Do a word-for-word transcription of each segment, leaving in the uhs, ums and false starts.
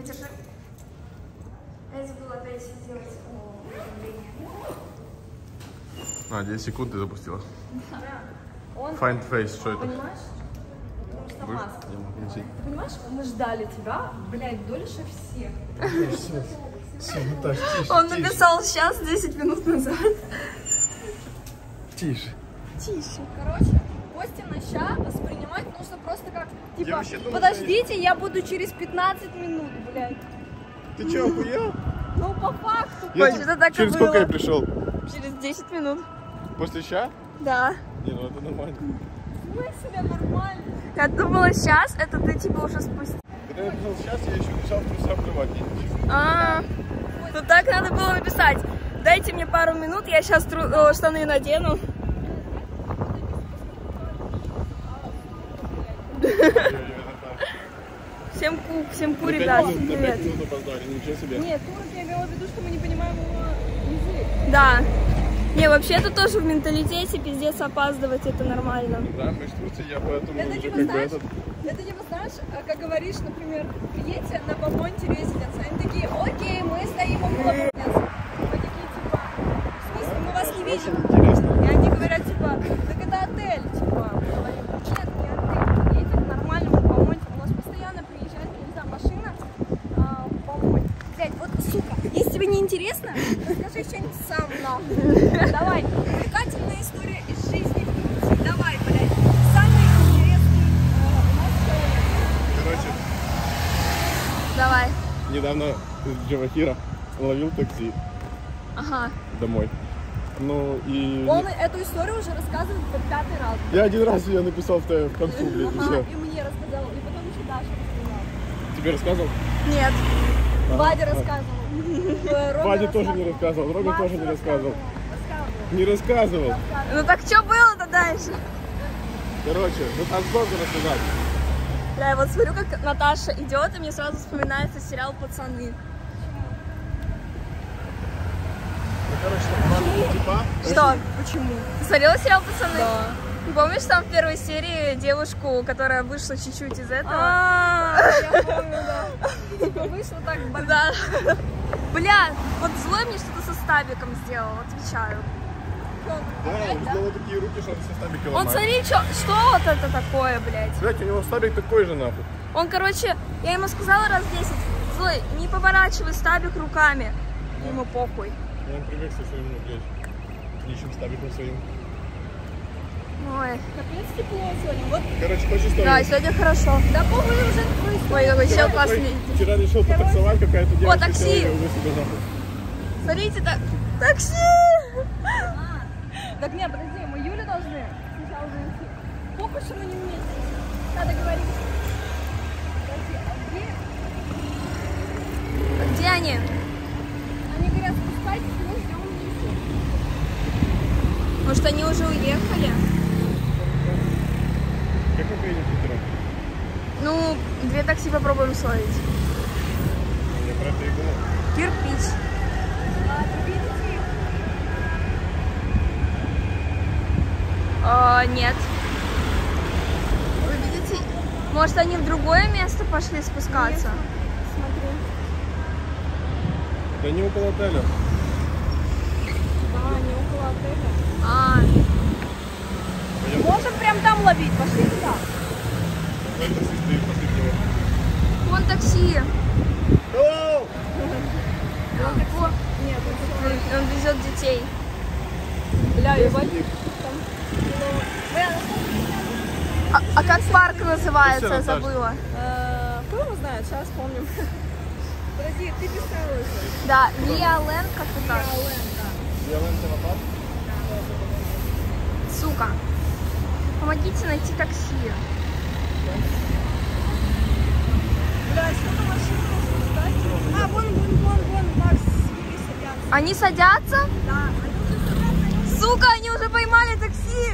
Держи. Я забыла опять сделать уведомление. А, десять секунд ты запустила. Да. Он... Find face, что это? Понимаешь? Потому что маска. Не могу носить. Ты понимаешь, мы ждали тебя, блядь, дольше всех. Все, все, Наташ, тише. Он написал сейчас, десять минут назад. Тише. Тише. Короче, Костина ща воспринимать нужно просто как, типа, думал, подождите, я буду через пятнадцать минут, блядь. Ты что, охуел? Ну, по факту. Я Кость, это так через и сколько было. я пришел? Через десять минут. После ща? Да. Не, ну это нормально. Мы себя нормально. Я думала, сейчас это ты типа уже спустил. Когда я пришел сейчас, я еще писал в трусах плевать. А, ну так надо было написать. Дайте мне пару минут, я сейчас тру... О, штаны надену. Всем ку, всем ку, ребят. Привет. Ничего себе. Нет, турок я имела в виду, что мы не понимаем его язык. Да. Не, вообще это тоже в менталитете пиздец опаздывать, это нормально. Да, мы в Турции, я поэтому Это уже типа, как бы знаешь, этот... это типа, знаешь, как говоришь, например, приедьте на Бабонте Резиденс, они такие, окей, мы стоим около Резиденса. Мы такие, типа, в смысле, мы вас не видим. Интересно. И они говорят, типа, так это отель, типа. Мы говорим, нет, не отель, едем нормально, мы в Бабонте. У нас постоянно приезжает, я не знаю, машина а, в Бабонте. Блядь, вот, сука, если тебе не интересно, расскажи что-нибудь сам нам. Давай, увлекательная история из жизни. Давай, блядь, самый интересный э, у нас человек. Короче, Давай. недавно из Джавахира ловил такси Ага. домой. Ну и... Он эту историю уже рассказывает по пятый раз. Я один раз ее написал в, в концу, блядь, и Ага, все. и мне рассказал, и потом еще Даша рассказала. Тебе рассказывал? Нет, Ага. Вадя рассказывал. Рома Вадя тоже не рассказывал. рассказывал, Рома Маша тоже не рассказывал. Рассказывал. Не рассказывал. Ну так что было-то дальше? Короче, ну так сложно рассказать. Бля, я вот смотрю, как Наташа идет, и мне сразу вспоминается сериал «Пацаны». Ну, короче, там типа... Что? Почему? Ты смотрела сериал «Пацаны»? Да. Помнишь там в первой серии девушку, которая вышла чуть-чуть из этого? А, я помню, да. Типа вышла так, да. Бля, вот злой мне что-то со Стабиком сделал, отвечаю. Да, он сделал такие руки, что он со стабика Он, ломает. смотри, что, что вот это такое, блядь? Блядь, у него стабик такой же, нахуй. Он, короче, я ему сказала раз десять, злой, не поворачивай Стабик руками. Ему похуй. Он привык со своим, ну, блядь, нищим стабиком своим. Ой. Капец тепло сегодня. Вот. Короче, хочешь историю? Да, сегодня хорошо. Да похуй уже твой. Ой, какой Вчера чел такой- классный. Вчера решил потаксовать, какая-то девушка такси! села и увез себя нахуй. Смотрите, так, такси! Так нет, подожди, мы Юлю должны сначала зайти. Похуй, что мы не вместе. Надо говорить. Подожди, а где? Где они? Они говорят, спускайтесь, мы ждем вместе. Может, они уже уехали? Как мы приедем в Питер? Ну, две такси попробуем словить. Я про это и думал. Кирпич. А, вы видите их? А, нет. Вы видите? Может, они в другое место пошли спускаться? Смотри. Да не около отеля. Да, они около отеля. А, Пойдем. Можем прям там ловить, пошли туда. Давай такси стоит, пошли к нему. вон такси. Hello! Во, Нет, Он, он везет детей. бля, ебать. А, а как парк называется? Всё, Я Наташа. забыла. Кто его знает, сейчас вспомним. Подожди, ты писала уже. Да, Лиа Лэнд как-то так. Я лента на парк. Сука. Помогите найти такси. Бля, что-то машина нужно ждать. А, вон, вон, вон, вон, Макс, Юли садятся. Они садятся? Да, они уже садятся. Сука, они уже поймали такси.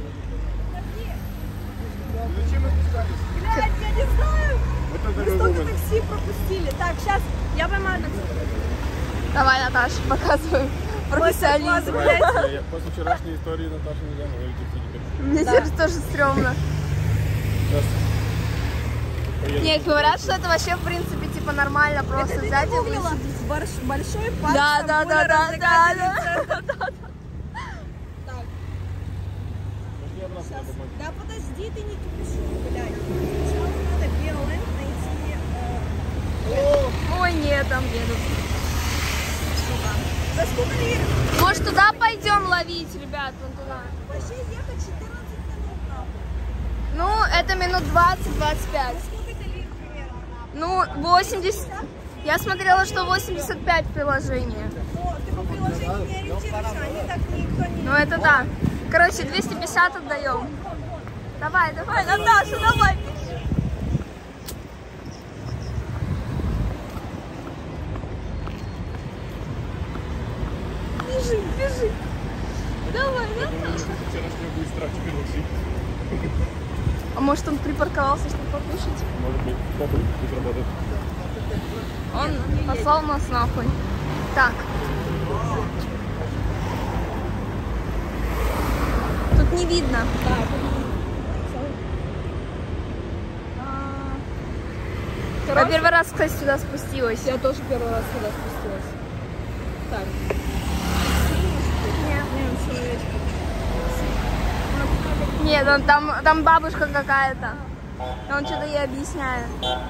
Зачем мы спускались? Блядь, я не знаю. Вот это Мы столько вывод. такси пропустили. Так, сейчас я поймаю такси. Давай, Наташа, показывай профессионализм. Блядь. Я- я После вчерашней истории Наташа нельзя говорить такси теперь. Мне теперь тоже стрёмно. Сейчас. Поедем. Нет, говорят, что это вообще, в принципе, типа типа нормально просто Это взять ты и гуглила высадить. борщ- большой парк Да, да, да, да, да, да. Так, Пошли обратно сейчас. на бумаге. Да подожди, ты не тупишь, блядь. Сначала надо Биоленд найти. э, Ой, нет, там едут. За сколько лир? Может, туда пойдем ловить, ребят, вон туда. Вообще ехать четырнадцать минут нахуй. Ну, это минут двадцать-двадцать пять. Сколько это лир примерно? Ну, восемьдесят. Я смотрела, что восемьдесят пять в приложении. О, ты по приложению не ориентируешься, они так никто не... Ну, это да. Короче, двести пятьдесят отдаем. Давай, давай, Наташа, давай. Бежи, бежи. Давай, Наташа. Вчерашнего быстро, а теперь такси. А может, он припарковался, чтобы покушать? Может быть, попробуй, будет работать. Он послал нас нахуй. Так. Тут не видно. Я первый раз, кстати, сюда спустилась. Я тоже первый раз сюда спустилась. Так. Нет, он, там, там бабушка какая-то. Он что-то ей объясняет.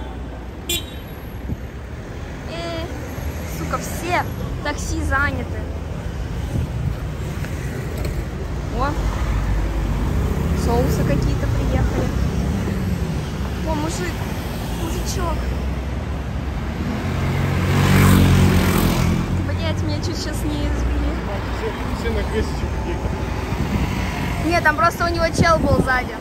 Э, сука, все такси заняты. О, соусы какие-то приехали. О, мужик, мужичок. Блять, меня чуть сейчас не избили. Все, все на крестике какие-то. Нет, там просто у него чел был сзади.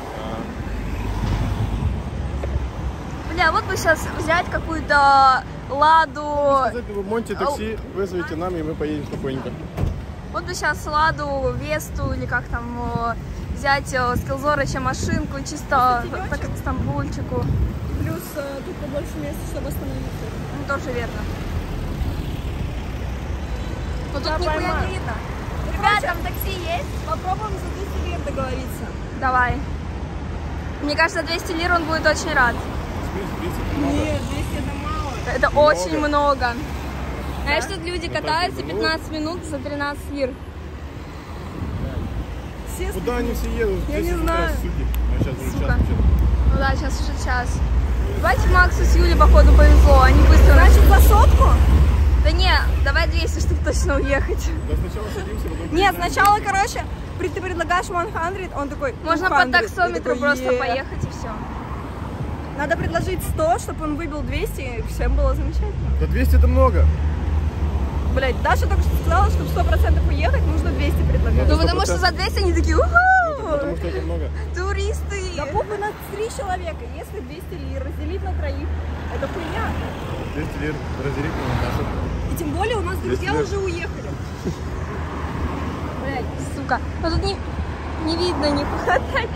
Бля, вот бы сейчас взять какую-то Ладу. Сказать, вы Монти такси, вызовите нам, и мы поедем спокойненько. Вот бы сейчас Ладу, Весту или как там э, взять э, с Килзорыча машинку, чисто так как Стамбульчику. Плюс э, тут побольше места, чтобы остановиться. Ну, тоже верно. Но тут Да, нихуя поймаю. не видно. Ребят, Ребят, там такси есть? Попробуем за двести лир договориться. Давай. Мне кажется, двести лир он будет очень рад. тридцать много. Нет, двести это мало. Это Много. очень много. Знаешь, тут люди Ну, катаются так, ну. пятнадцать минут за тринадцать лир. Все Куда они все едут? Я Десять не утра, знаю. суки. А сейчас уже Сука. час вообще. Ну да, сейчас уже час. Давайте Максу с Юлей, походу, повезло. Они быстро Значит, за сотку? Да не, давай двести, чтобы точно уехать. Да сначала садимся, потом... Нет, приезжаем. сначала, короче, при- ты предлагаешь сто, он такой... Можно по двести. таксометру Я такой, просто «Е». поехать и все. Надо предложить сто, чтобы он выбил двести, и всем было замечательно. Да двести это много. Блять, Даша только что сказала, чтобы сто процентов уехать, нужно двести предлагать. Ну сто потому что за двести они такие, уху, Ну, потому что это много. туристы. Да похуй на три человека, если двести лир разделить на троих, это хуйня. двести лир разделить на нашу. И тем более у нас друзья лир. уже уехали. Блять, сука. Ну тут не, не видно ни хватает.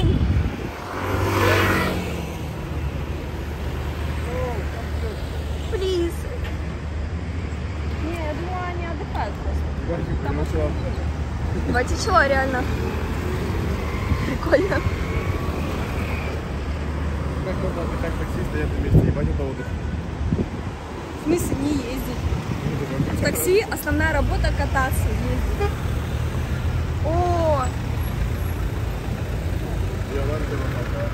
Плиз. Не, я думала, они отдыхают просто. Там начала. Давайте чего, реально. Прикольно. Как можно отдыхать такси, стоять на месте, ебать это отдых. В смысле не ездить? В такси основная работа кататься, ездить. О, Я ладно, это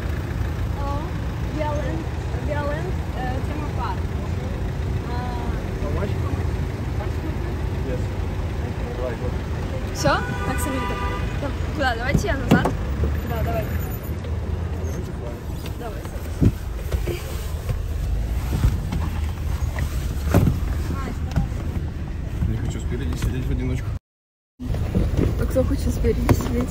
Биоленд, Биоленд, темапарк. How much? Yes. Давай, вот. все? Таксометр. Куда? Давайте я назад. Да, давай. Давай. Не хочу спереди сидеть в одиночку. А кто хочет спереди сидеть?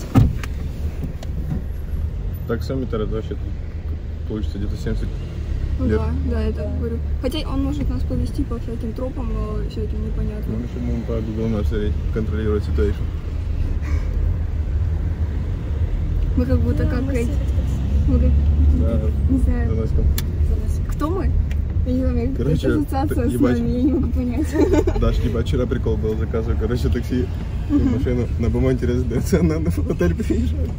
Таксометр это вообще получится где-то семьдесят. Ну Лет. да, да, я так говорю. Хотя он может нас повести по всяким тропам, но всяким непонятно. Ну, еще будем по Google Maps смотреть, контролировать ситуацию. Мы как будто как эти... Мы как, Да, не знаю, Заносим. кто мы? Я не знаю, Короче, какая ассоциация т- с ебать. нами, я не могу понять. Даш, ебать, вчера прикол был, заказываю, короче, такси, машину на Бумонте резиденция, она на отель приезжает.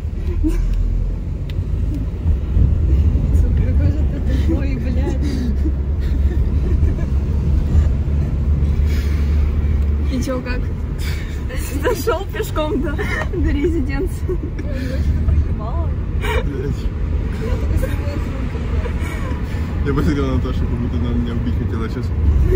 Сука, какой же ты тупой, блядь. видел, как зашел пешком до, до резиденции. Я посмотрел на Наташу, как будто она меня убить хотела сейчас.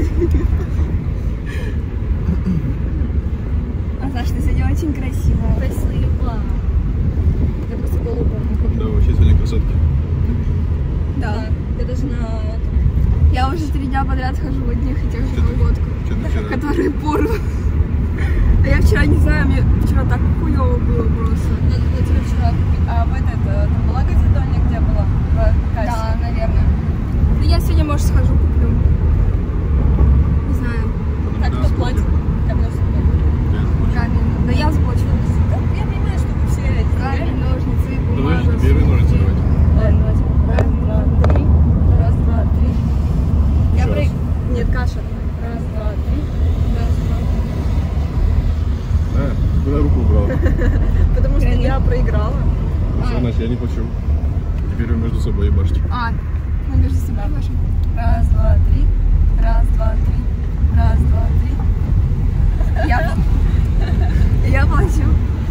А Саша, ты сегодня очень красивая. Спасибо. Я просто голубая. Да, вообще сегодня красотки. Да. Я даже на... Я уже три дня подряд хожу в одних и тех же колготках, Что-то вчера. которые порваны. А я вчера, не знаю, мне вчера так хуёво было просто. Надо было тебе вчера купить. А в этот, там была газетония, где была? В кассе? Да, наверное. Да я сегодня, может, схожу, куплю. Не знаю. Так, кто платит? Камень. Да я заплачу. Я понимаю, что вы все... Камень, ножницы, Давай бумага. первые ножницы давай. Раз, два, три. Раз, два, три. Я Еще про... раз. Нет, каша. Раз, два, три. Раз, два. А, куда руку убрала? Потому что я проиграла. Все, Настя, я не хочу. Теперь вы между собой ебашите. А, мы между собой можем. Раз, два, три. Раз, два, три. Раз, два, три. Я, я плачу.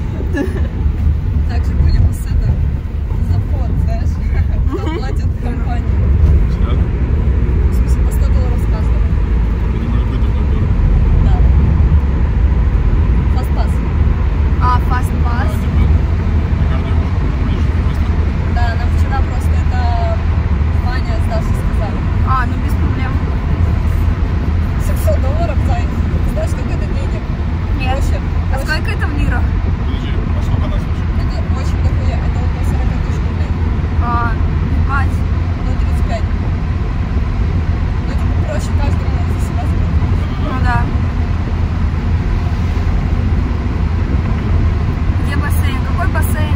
Также будем с это за вход, знаешь, кто платит компанию. Серьезно? В смысле, по сто долларов с каждого. Это не может быть такой дорого. Да. Фастпасс. А, фастпасс. А, типа, на каждый год будешь просто... Да, нам вчера просто это Ваня с Дашей сказали. А, ну без проблем. семьсот долларов, зай. Ты знаешь, сколько это денег? Нет. Очень, А очень- сколько это в лирах? Подожди, а сколько нас вообще? Это очень дохуя. Это около сорок тысяч рублей. А, ебать. Ну, тридцать пять. Ну, типа, проще каждому за себя заплатить. Ну да. Где бассейн? Какой бассейн?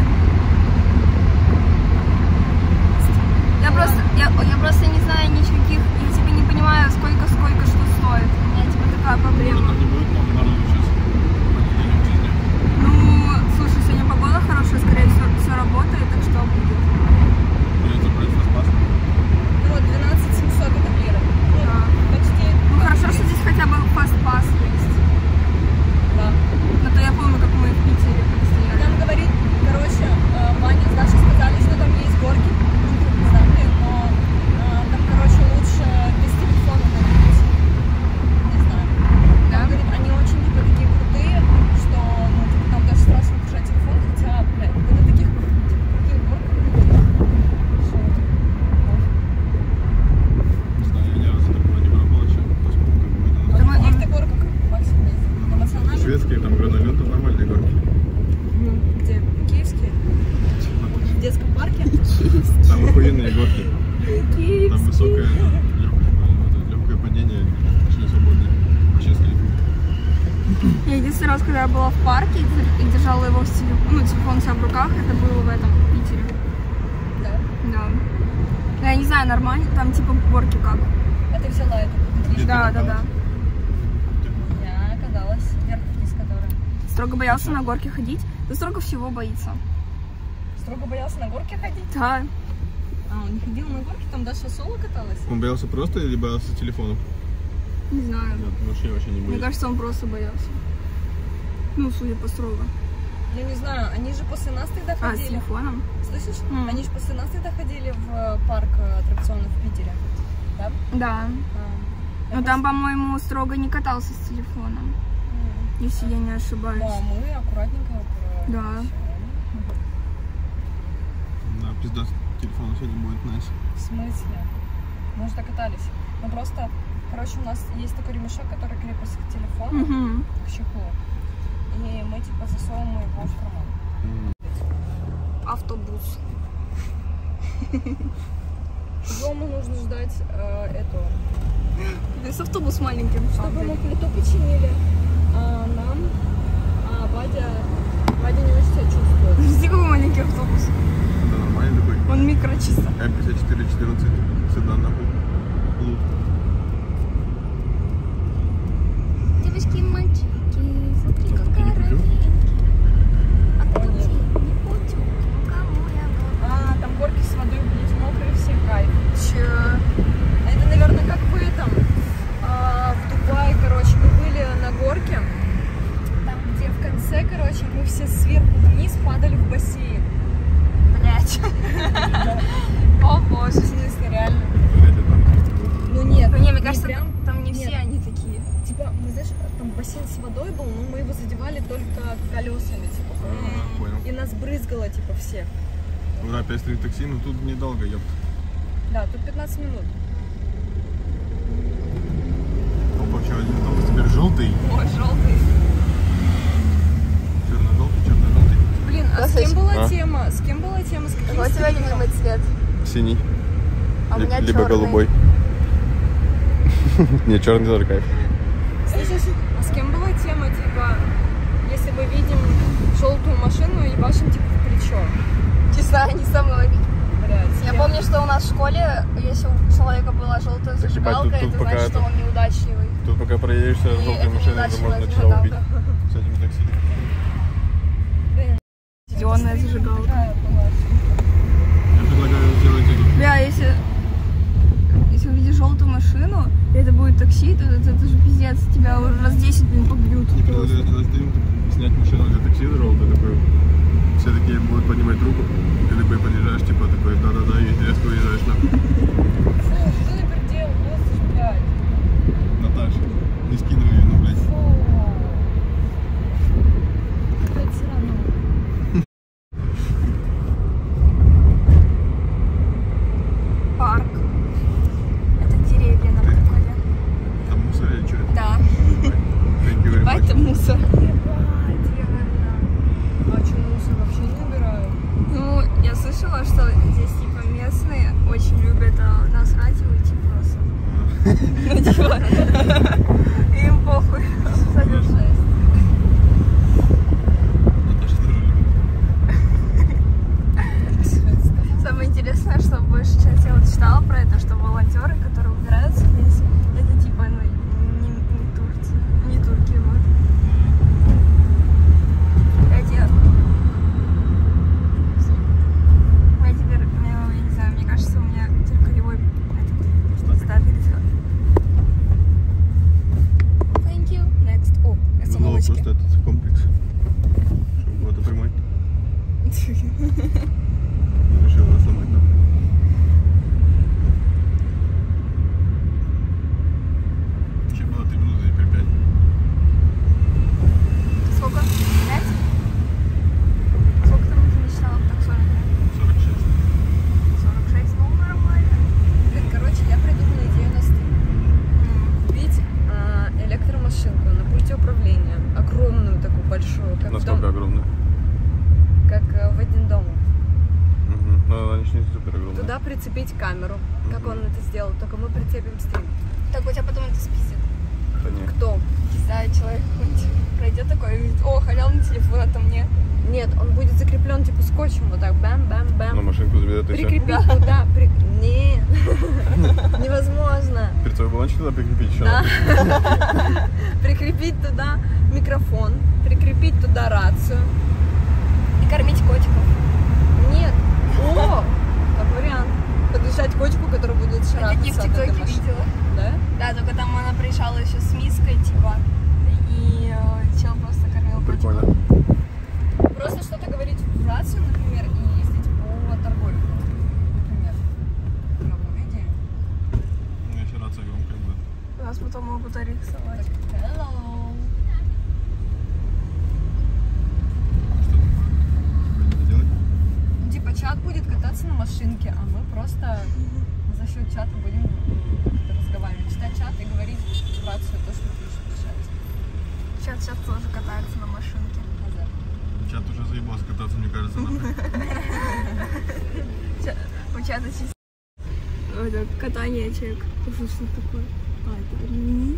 Я просто, я, я просто не знаю ничего, я типа не понимаю, сколько, сколько что стоит. У меня типа такая проблема. Так не будет много народу сейчас. Понедельник в жизни. Ну, слушай, сегодня погода хорошая, скорее всего, все работает, так что будет. Придется брать фастпасс. Ну, вот двенадцать семьсот это лира. Ну, Да. почти. Ну хорошо, что здесь хотя бы фастпасс есть. Да. А то я помню, как мы в Питере стояли. Нам говорит, короче, э, Ваня с Дашей сказали, что там есть горки. Ну, не знаю, блин, но э, там, короче, лучше без телефона находиться. Не знаю. Да? Он говорит, они очень, типа, такие крутые, что, ну, типа, там даже страшно держать телефон, хотя, блядь, вы на таких, типа, крутых горках видите. Что, можно. Не знаю, я ни разу такого не пробовал еще. Посмотрим, как будет у нас. Да мы- На каких-то горках максимум ездить? На национальных? Шведские, там гранолет, там нормальные горки. Где? Киевские? В детском парке? Там охуенные горки. Там Киевский. высокое легкое падение, очень свободное. Вообще с кайфом. Я единственный раз, когда я была в парке и дер- и держала его в телефон, ну, телефон у себя в руках, это было в этом, в Питере. Да. Да. Я не знаю, нормально, там типа горки как. А ты взяла это? Где Да, ты да, да. каталась? Я каталась вверх-вниз, которая. Строго боялся на горке ходить. Да строго всего боится. Строго боялся на горке ходить? Да. А, он не ходил на горке, там Даша соло каталась? Он боялся просто или боялся телефоном? Не знаю. Нет, вообще вообще не Мне боится. кажется, он просто боялся. Ну, судя по строго. Я не знаю, они же после нас тогда А, с ходили. телефоном? Слышишь? М. Они же после нас тогда ходили в парк э, аттракционов в Питере. Да? Да. А, я Но там, по-моему, строго не катался с телефоном, просто- если я не ошибаюсь. Ну, а мы аккуратненько. про- Да. Да, пизда с телефоном сегодня будет найс. В смысле? Мы же так катались. Ну просто, короче, у нас есть такой ремешок, который крепится к телефону, Угу. к чехлу. И мы типа засовываем его в карман. Автобус. Дома нужно ждать э, эту, Весь автобус маленький. чтобы мы плиту починили, а нам, а Вадя, Вадя не очень себя чувствует. Подожди, какой маленький автобус. Да, нормальный такой. Он микро чисто. эм пятьдесят четыре четырнадцать. Седан нахуй. Лут. Девочки, мальчики, смотри, Что, какая не путем? ровненькая. А О, нет. не путем, ну кому я говорю? А, там горки с водой, блядь, мокрые все, кайф. Че? Это, наверное, как в этом, а, в Дубае, короче, мы были на горке, кажется, прям... там не Нет. все они такие. Типа, мы, знаешь, там бассейн с водой был, но мы его задевали только колесами, типа. А, понял. И нас брызгало, типа, всех. Ура, пять стрим такси, но тут недолго, ёпт. Да, тут пятнадцать минут. Опа, что, один автобус теперь желтый. Ой, желтый. Черно-желтый, черно-желтый. Блин, а с Красавчик. кем была А? тема? С кем была тема? С каким Какой у тебя стримером? любимый цвет? Синий. А у Ли- меня Либо черный. голубой. Не, черный тоже кайф. А с кем была тема, типа, если мы видим желтую машину, ебашим, типа, в плечо? Часа, не со мной. Блядь. Я помню, что у нас в школе, если у человека была желтая Так, типа, зажигалка, тут- тут это пока значит, что это- он неудачливый. Тут пока проедешься И желтой это машиной, уже неудачная можно чела убить зажигалка. с этим такси. Зеленая зажигалка. Я предлагаю сделать эту. Бля, если, если увидишь желтую машину, и это будет такси, то это, это же пиздец, тебя уже раз десять, блин, побьют. Не предлагаю сделать стрим, снять машину для такси желтую, такую. Все такие будут поднимать руку. Ты такой подъезжаешь, типа такой, да-да-да, и резко уезжаешь нахуй. Фу, что ты переделал? Просто ж, блядь. Наташа, не скидывай ее, ну, блядь. Фу. Блядь, все равно. Парк. Это деревья на приколе. Там мусор или что это? Да. Thank you very Ебать, much. там мусор. А что, мусор вообще не убирают? Ну, я слышала, что здесь, типа, местные очень любят а, насрать и уйти просто. Ну, типа, им похуй. Абсолютно жесть. Наташа тоже любит. Самое интересное, что большая часть я вот читала про это, что волонтеры, которые убираются здесь, это типа, ну, не, не турцы, не турки, вот. Я тебе... Я теперь, я не знаю, мне кажется, у меня теперь кривой этот статик идет. Thank you. Next. О, Было остановочки. просто этот комплекс. Чтобы вот прямой. Решил его сломать нам. Еще было три минуты, теперь пять. Сколько? Пять? Сколько там ты мечтала в таксометре? сорок шесть. сорок шесть, ну нормально. Блин, короче, я придумала идею на стрим. М. Купить а, электромашинку на пульте управления. Огромную такую, большую. Как, в Насколько дом- огромная? как э, в один дом. Угу. Но она не супер огромная. Туда прицепить камеру. Как Мгм. он это сделал. Только мы прицепим стрим. Так у тебя потом это спиздит. Да не. Кто? Не знаю, человек какой-нибудь пройдет такой и говорит, о, халявный телефон, это мне. Нет, он будет закреплен типа скотчем. Вот так. Бэм-бэм-бэм. На машинку заведет и все. Прикрепить туда. При... Не. Невозможно. Перцовый баллончик туда прикрепить еще. Да. надо. Прикрепить туда микрофон. Прикрепить туда рацию. И кормить котиков. Нет. О! Как вариант. Подышать кочку, которая будет Я шарахаться такие в от этой ТикТоке машины. видела. Да? Да, только там она приезжала еще с миской, типа, и э, чел просто кормил Прикольно. котиков. Просто что-то говорить в рацию, например, и ездить по торговле. Например. Говно идея. Ну, еще рация громкая будет. Нас потом могут арестовать. Hello. А что такое? Что делать? Ну, типа чат будет кататься на машинке, а мы просто за счет чата будем как-то разговаривать. Читать чат и говорить в рацию то, что пишут в чате. Чат сейчас тоже катается на машинке. Азар. Чат уже заебался кататься, мне кажется, нахуй. Ча- У чата чисто это катание чек. Что что такое? А, это ремни.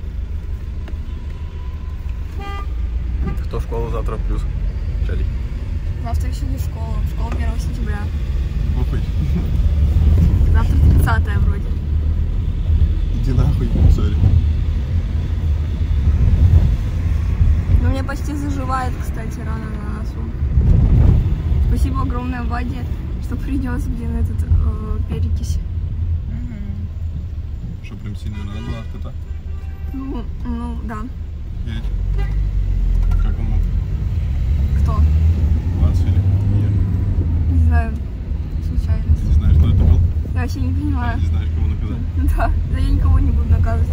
Кто в школу завтра плюс? Чарик. Завтра еще не школа. Школа первого сентября. Бухать. Завтра тридцатое вроде. Иди нахуй, сори. Но мне почти заживает, кстати, рана на носу. Спасибо огромное Ваде, что принес, блин, этот э, перекись. Что, прям сильно надо было от кота? Ну, ну, да. Едь. Как он мог? Кто? Ланс или нет? Не знаю. Случайно. Ты не знаешь, кто это был? Я вообще не понимаю. Не знаешь, кого наказать. Да, да я никого не буду наказывать.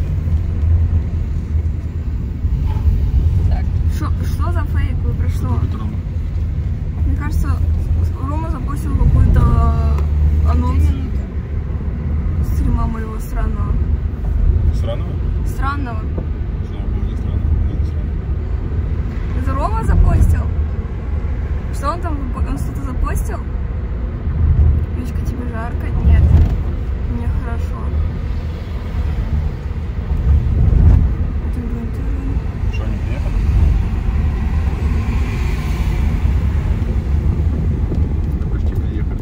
Так. Шо, что за фейк вы пришло? Любит Рома. Мне кажется, Рома запустил какой-то анонс стрима моего странного. Странного? Странного. Слава богу, не странного. Не странного. Это Рома запостил? Что он там? Он что-то запостил? Ючка, тебе жарко? Нет. Мне хорошо. Что, они приехали? Да почти приехали.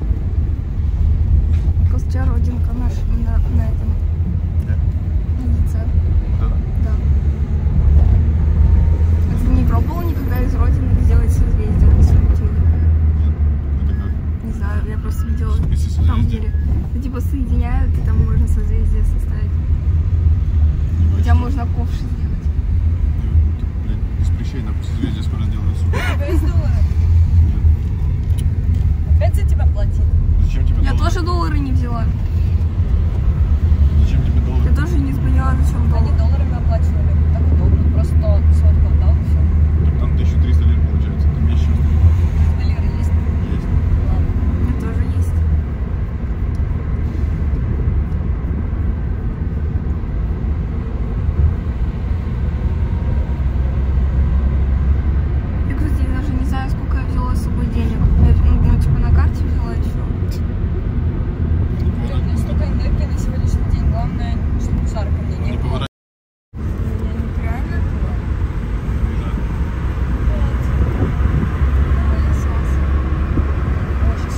Костя родинка наш на, на этом. Да? На яйце. Да? Да. А ты не пробовал никогда из родинок сделать созвездие на своем теле? Нет. Это как? Не знаю, я просто видела Вместе с там, созвездием? где ну, типа соединяют, и там можно созвездие составить. Не боюсь. Хотя можно ковш сделать. Блин, без прыщей на созвездие скоро сделаю, сука. Без долларов. Нет. Опять за тебя платить. Зачем тебе Я доллар? тоже доллары не взяла. Зачем тебе доллар? Я тоже не поняла, зачем Они доллар. долларами оплачивали. Так удобно. Просто сотку отдал, все. Так там тысяча триста лир получается. Там есть сейчас. Лиры есть? Есть. Ладно. У меня тоже есть. Я, кстати, даже не знаю, сколько я взяла с собой денег. Я, ну, ну, типа на карте взяла еще. Блин, у меня столько энергии на сегодняшний день. Главное, чтобы жарко мне не Не было. поворачивай. Реально? Уезжай. Пылесос. Ой, сейчас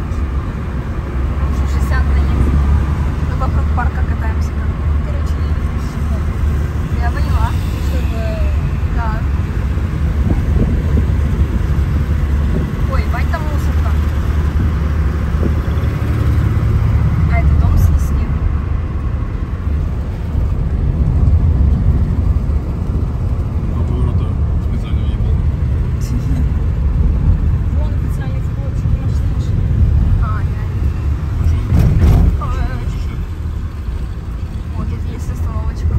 Там шестьдесят наедем. Мы вокруг парка катаемся. короче, я не знаю, Я поняла. чтобы... Да. Ой, ебать, там мусорка. А это дом снесли. Два поворота специально въебал. Вон официальный вход, что ты начнешь. А, реально. А что? Ой, Слушай, вот тут есть остановочка.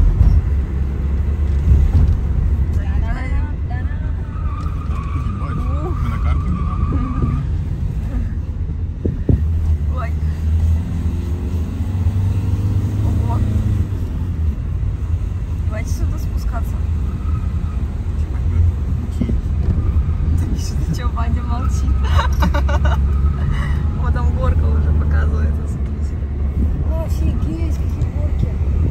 ебать. Мы на карте где-то? Ой. Ого. Давайте сюда спускаться. Ебать, мы буксуем. Ты что, Ваня молчит? Вот там горка уже показывается. Смотрите. Офигеть, какие горки.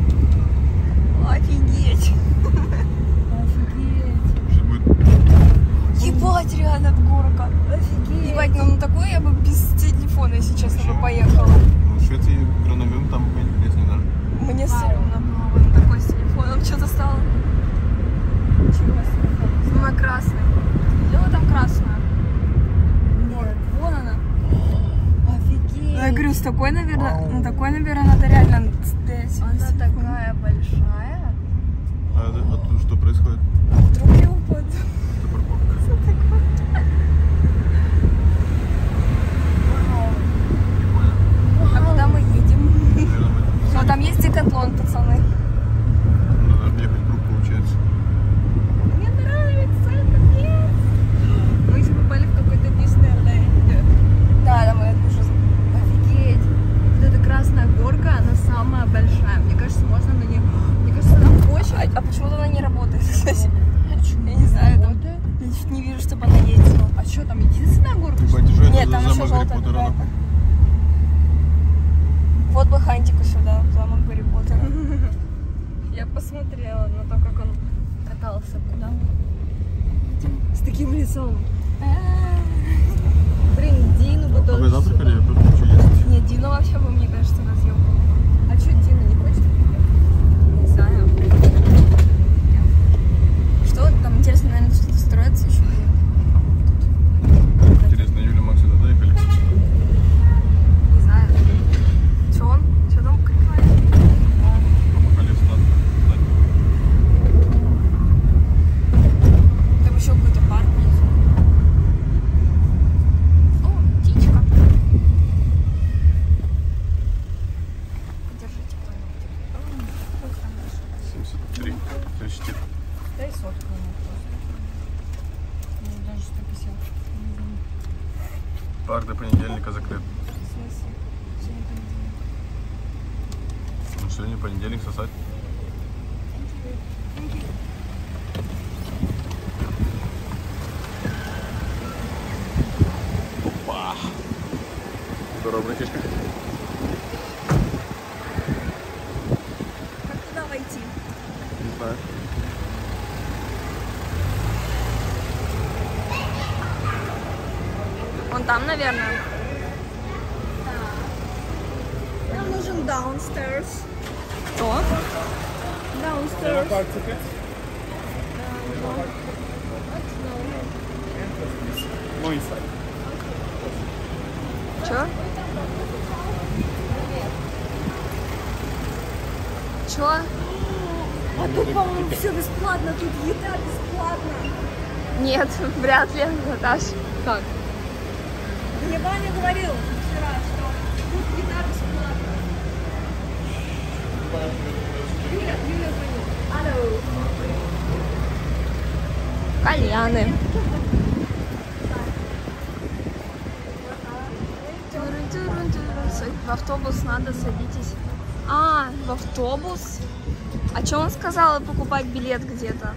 Офигеть. Офигеть. Сейчас будет... Ебать, реально горка. Офигеть. Ебать, ну на такой я бы без телефона, если честно, бы поехала. Ну, в Швеции граномем там лес не надо. Мне стрёмно было бы на такой с телефоном. Что-то стало. Чего себе? Ну, на красной. Видела там красную? Нет, вон она. Офигеть. Ну, я говорю, с такой, наверное, на такой, наверное, надо реально стоять. Она такая большая. А это, а тут что происходит? Трубки упадут. Это парковка. Прикольно. А куда мы едем? Наверное, мы- Ну, там есть декатлон, пацаны. Надо объехать круг, получается. Мне нравится, капец. Мы еще попали в какой-то Диснейленд. Да, там я уже... Офигеть. Вот эта красная горка, она самая большая. Мне кажется, можно на нее... Мне кажется, она очень... А, а почему-то она не работает, кстати. Почему? Я не знаю, там... Работает? Я чуть не вижу, чтобы она ездила. А что, там единственная горка? Ебать, и что это Нет, за там еще замок Гарри желтая Поттера, какая-то. нахуй? Вот бы Хантику сюда, в замок Гарри Поттера. Я посмотрела на то, как он катался. Куда мы едем? С таким лицом. Блин, Дину бы А тоже вы завтракали? сюда. Я просто хочу есть. Нет, Дина вообще бы, мне кажется, разъебала. А что, Дина не хочет? Не знаю. Что там, интересно, наверное, что-то строится еще? Интересно, Юля, Макс сюда доехали? Не знаю. Че он? Че там крикает? Помахали в стан. Там еще какой-то парк внизу. О, птичка. защитит. Дай сотку ему просто. Ну, даже сто пятьдесят. Парк до понедельника закрыт. В смысле? Сегодня понедельник. Ну, сегодня понедельник, сосать. Опа! Здорово, братишка. Как туда войти? Не знаю. Вон там, наверное. Нам нужен downstairs. Что? Downstairs. Чё? Чё? А тут, по-моему, все бесплатно, тут еда бесплатно. Нет, вряд ли, Наташ. Как? Мне Ваня говорил вчера, что тут еда бесплатно. Юля, Юля звонит. Алло. Кальяны. В автобус надо, садитесь. А, в автобус? А что он сказал, покупать билет где-то?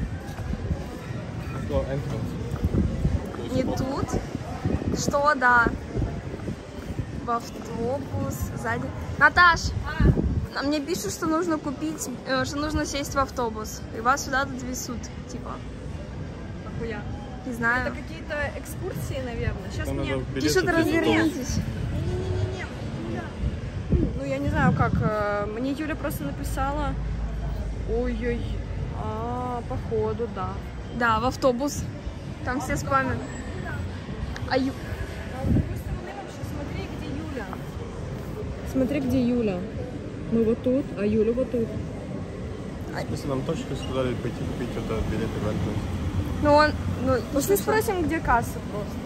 Не тут? Что, да? В автобус, сзади. Наташ, а мне пишут, что нужно купить, э, что нужно сесть в автобус. И вас сюда тут везут, типа. Нахуя? Не знаю. Это какие-то экскурсии, наверное. Сейчас Там мне... надо билет Пишут, купить в автобус. развернитесь. Не-не-не-не, Юля. Ну, я не знаю, как. э, Мне Юля просто написала. Ой-ой. А, походу, да. Да, в автобус. Там все спамят. А Ю... А с другой стороны вообще, смотри, где Юля. Смотри, где Юля. Мы вот тут, а Юля вот тут. Если нам точно сказали пойти купить это билеты в Энтонс. Ну он... Ну, Пошли спросим, где касса просто.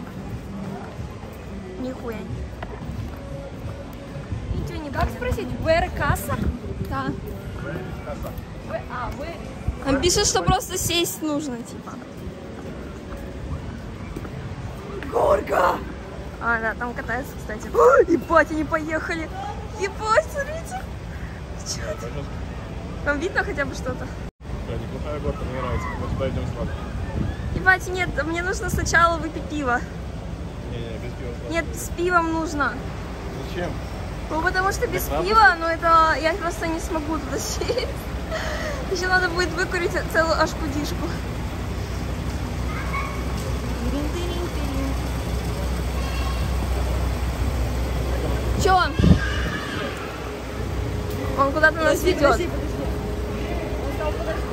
Нихуя. Ничего не Как спросить, where касса? Да. Вы- А, вы... Там пишут, что просто сесть нужно, типа. Горка! А, да, там катаются, кстати. О, ебать, они поехали. Ебать, смотрите. Чё это? Там видно хотя бы что-то? Да, неплохая горка, мне нравится. Мы туда идем сладко. Ебать, нет, мне нужно сначала выпить пиво. Не-не, без пива сладко. Нет, с пивом нужно. Зачем? Ну, потому что без правда? пива, ну, это я просто не смогу туда сесть. Еще надо будет выкурить целую аж пудишку. Чё? Он куда-то нас ведет. Подожди, подожди. Он сказал, подожди.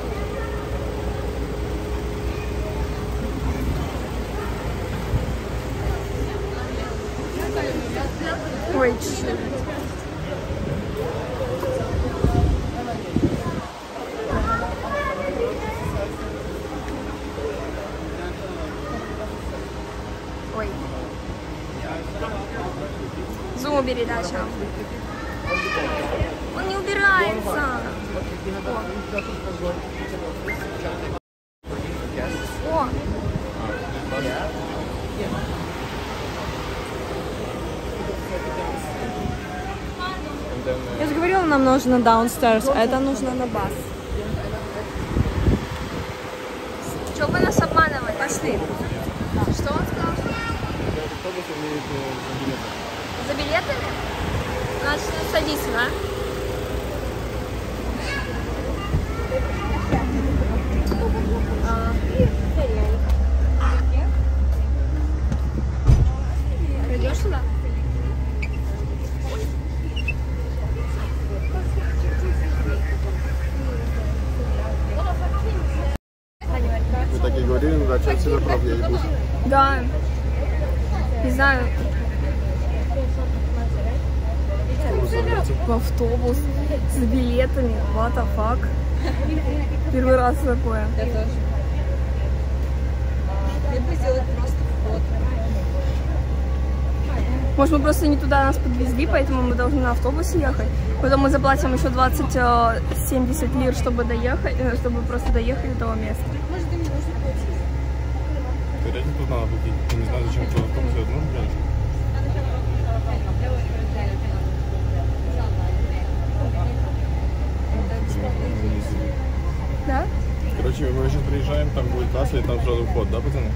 Ой, чуть-чуть. Ой. Зум убери, да, сейчас. Он не убирается. О. О. Я же говорила, нам нужно downstairs, а это нужно на бас. Чё вы нас обманывали? Пошли. Что он сказал? За билетами? Значит, садись, да? Пойдешь сюда? Вы так и говорили, надо отсюда прав, я ебусь. Да. Не знаю. В автобус с билетами. What the fuck? Первый раз такое. Я тоже. Мне бы сделать просто вход. Может, мы просто не туда нас подвезли, поэтому мы должны на автобусе ехать. Потом мы заплатим еще двадцать-семьдесят лир, чтобы доехать, чтобы просто доехать до того места. Может, ты мне нужно платить? Вероятно, тут надо платить. Я не знаю, зачем кто автобус это нужно, конечно. Да? Короче, мы сейчас приезжаем, там будет касса, и там сразу вход, да, пацаны?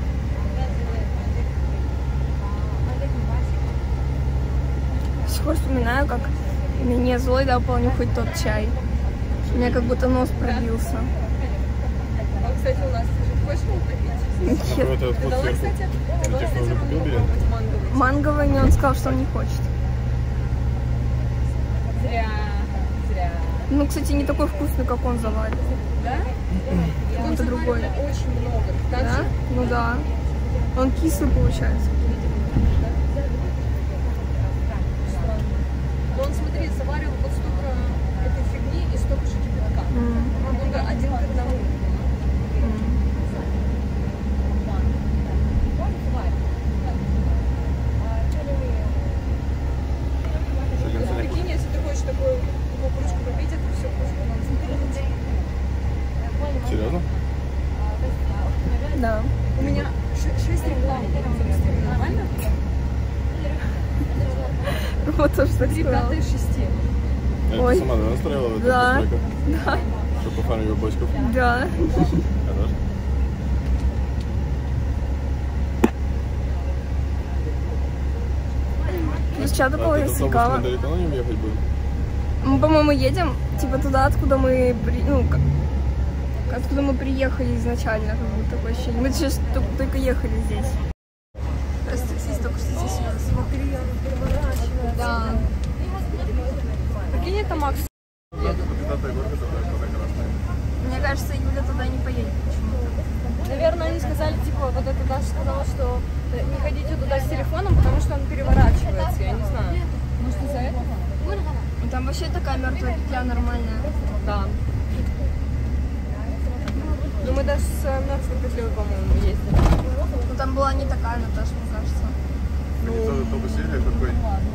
До сих пор вспоминаю, как мне злой дал понюхать тот чай. У меня как будто нос пробился. А, кстати, у нас ты хочешь его попить? А какой это вход Давай, сверху? кстати, Или давай, те, кто кстати, уже купил билет? манговый. Манговый, не, он сказал, что он не хочет. Зря, зря. Ну, кстати, не такой вкусный, как он заварил. Да? Какой-то другой. Очень много. Так Да? же? Ну да. Он кислый получается. Но он, смотри, заваривал вот столько этой фигни и столько же кипятка. М. Он только один к одному. Ну, прикинь, если ты хочешь такую такую кружку попить, это все кружку надо смотреть. Серьезно? Да. У меня шесть реклам. Нормально? Вот то, что Три сказал. пятые шести. А Ой. ты сама да, настраивала в этом Да. настройках? Да. Чтобы пофармить бочков? Да. Хорошо. Сейчас такого А я ты сикала. автобусом далеко на нем ехать будем? Мы, по-моему, едем типа туда, откуда мы, при... ну, к- откуда мы приехали изначально, как будто такое ощущение. Мы сейчас только, только ехали здесь. Просто таксист только что здесь вез. Смотри, он переворачивается. Да. Прикинь, это Макс. Пятая горка такая, такая красная. Мне кажется, Юля туда не поедет почему-то. Наверное, они сказали, типа, вот это Даша сказала, что не ходите туда с телефоном, потому что он переворачивается. Я не знаю. Может, из-за этого? Ну, там вообще такая мертвая петля нормальная. Да. Ну, мы даже с мертвой петлей, по-моему, ездили. Ну там была не такая, Наташа, мне кажется. Ну, не тот автобус или какой?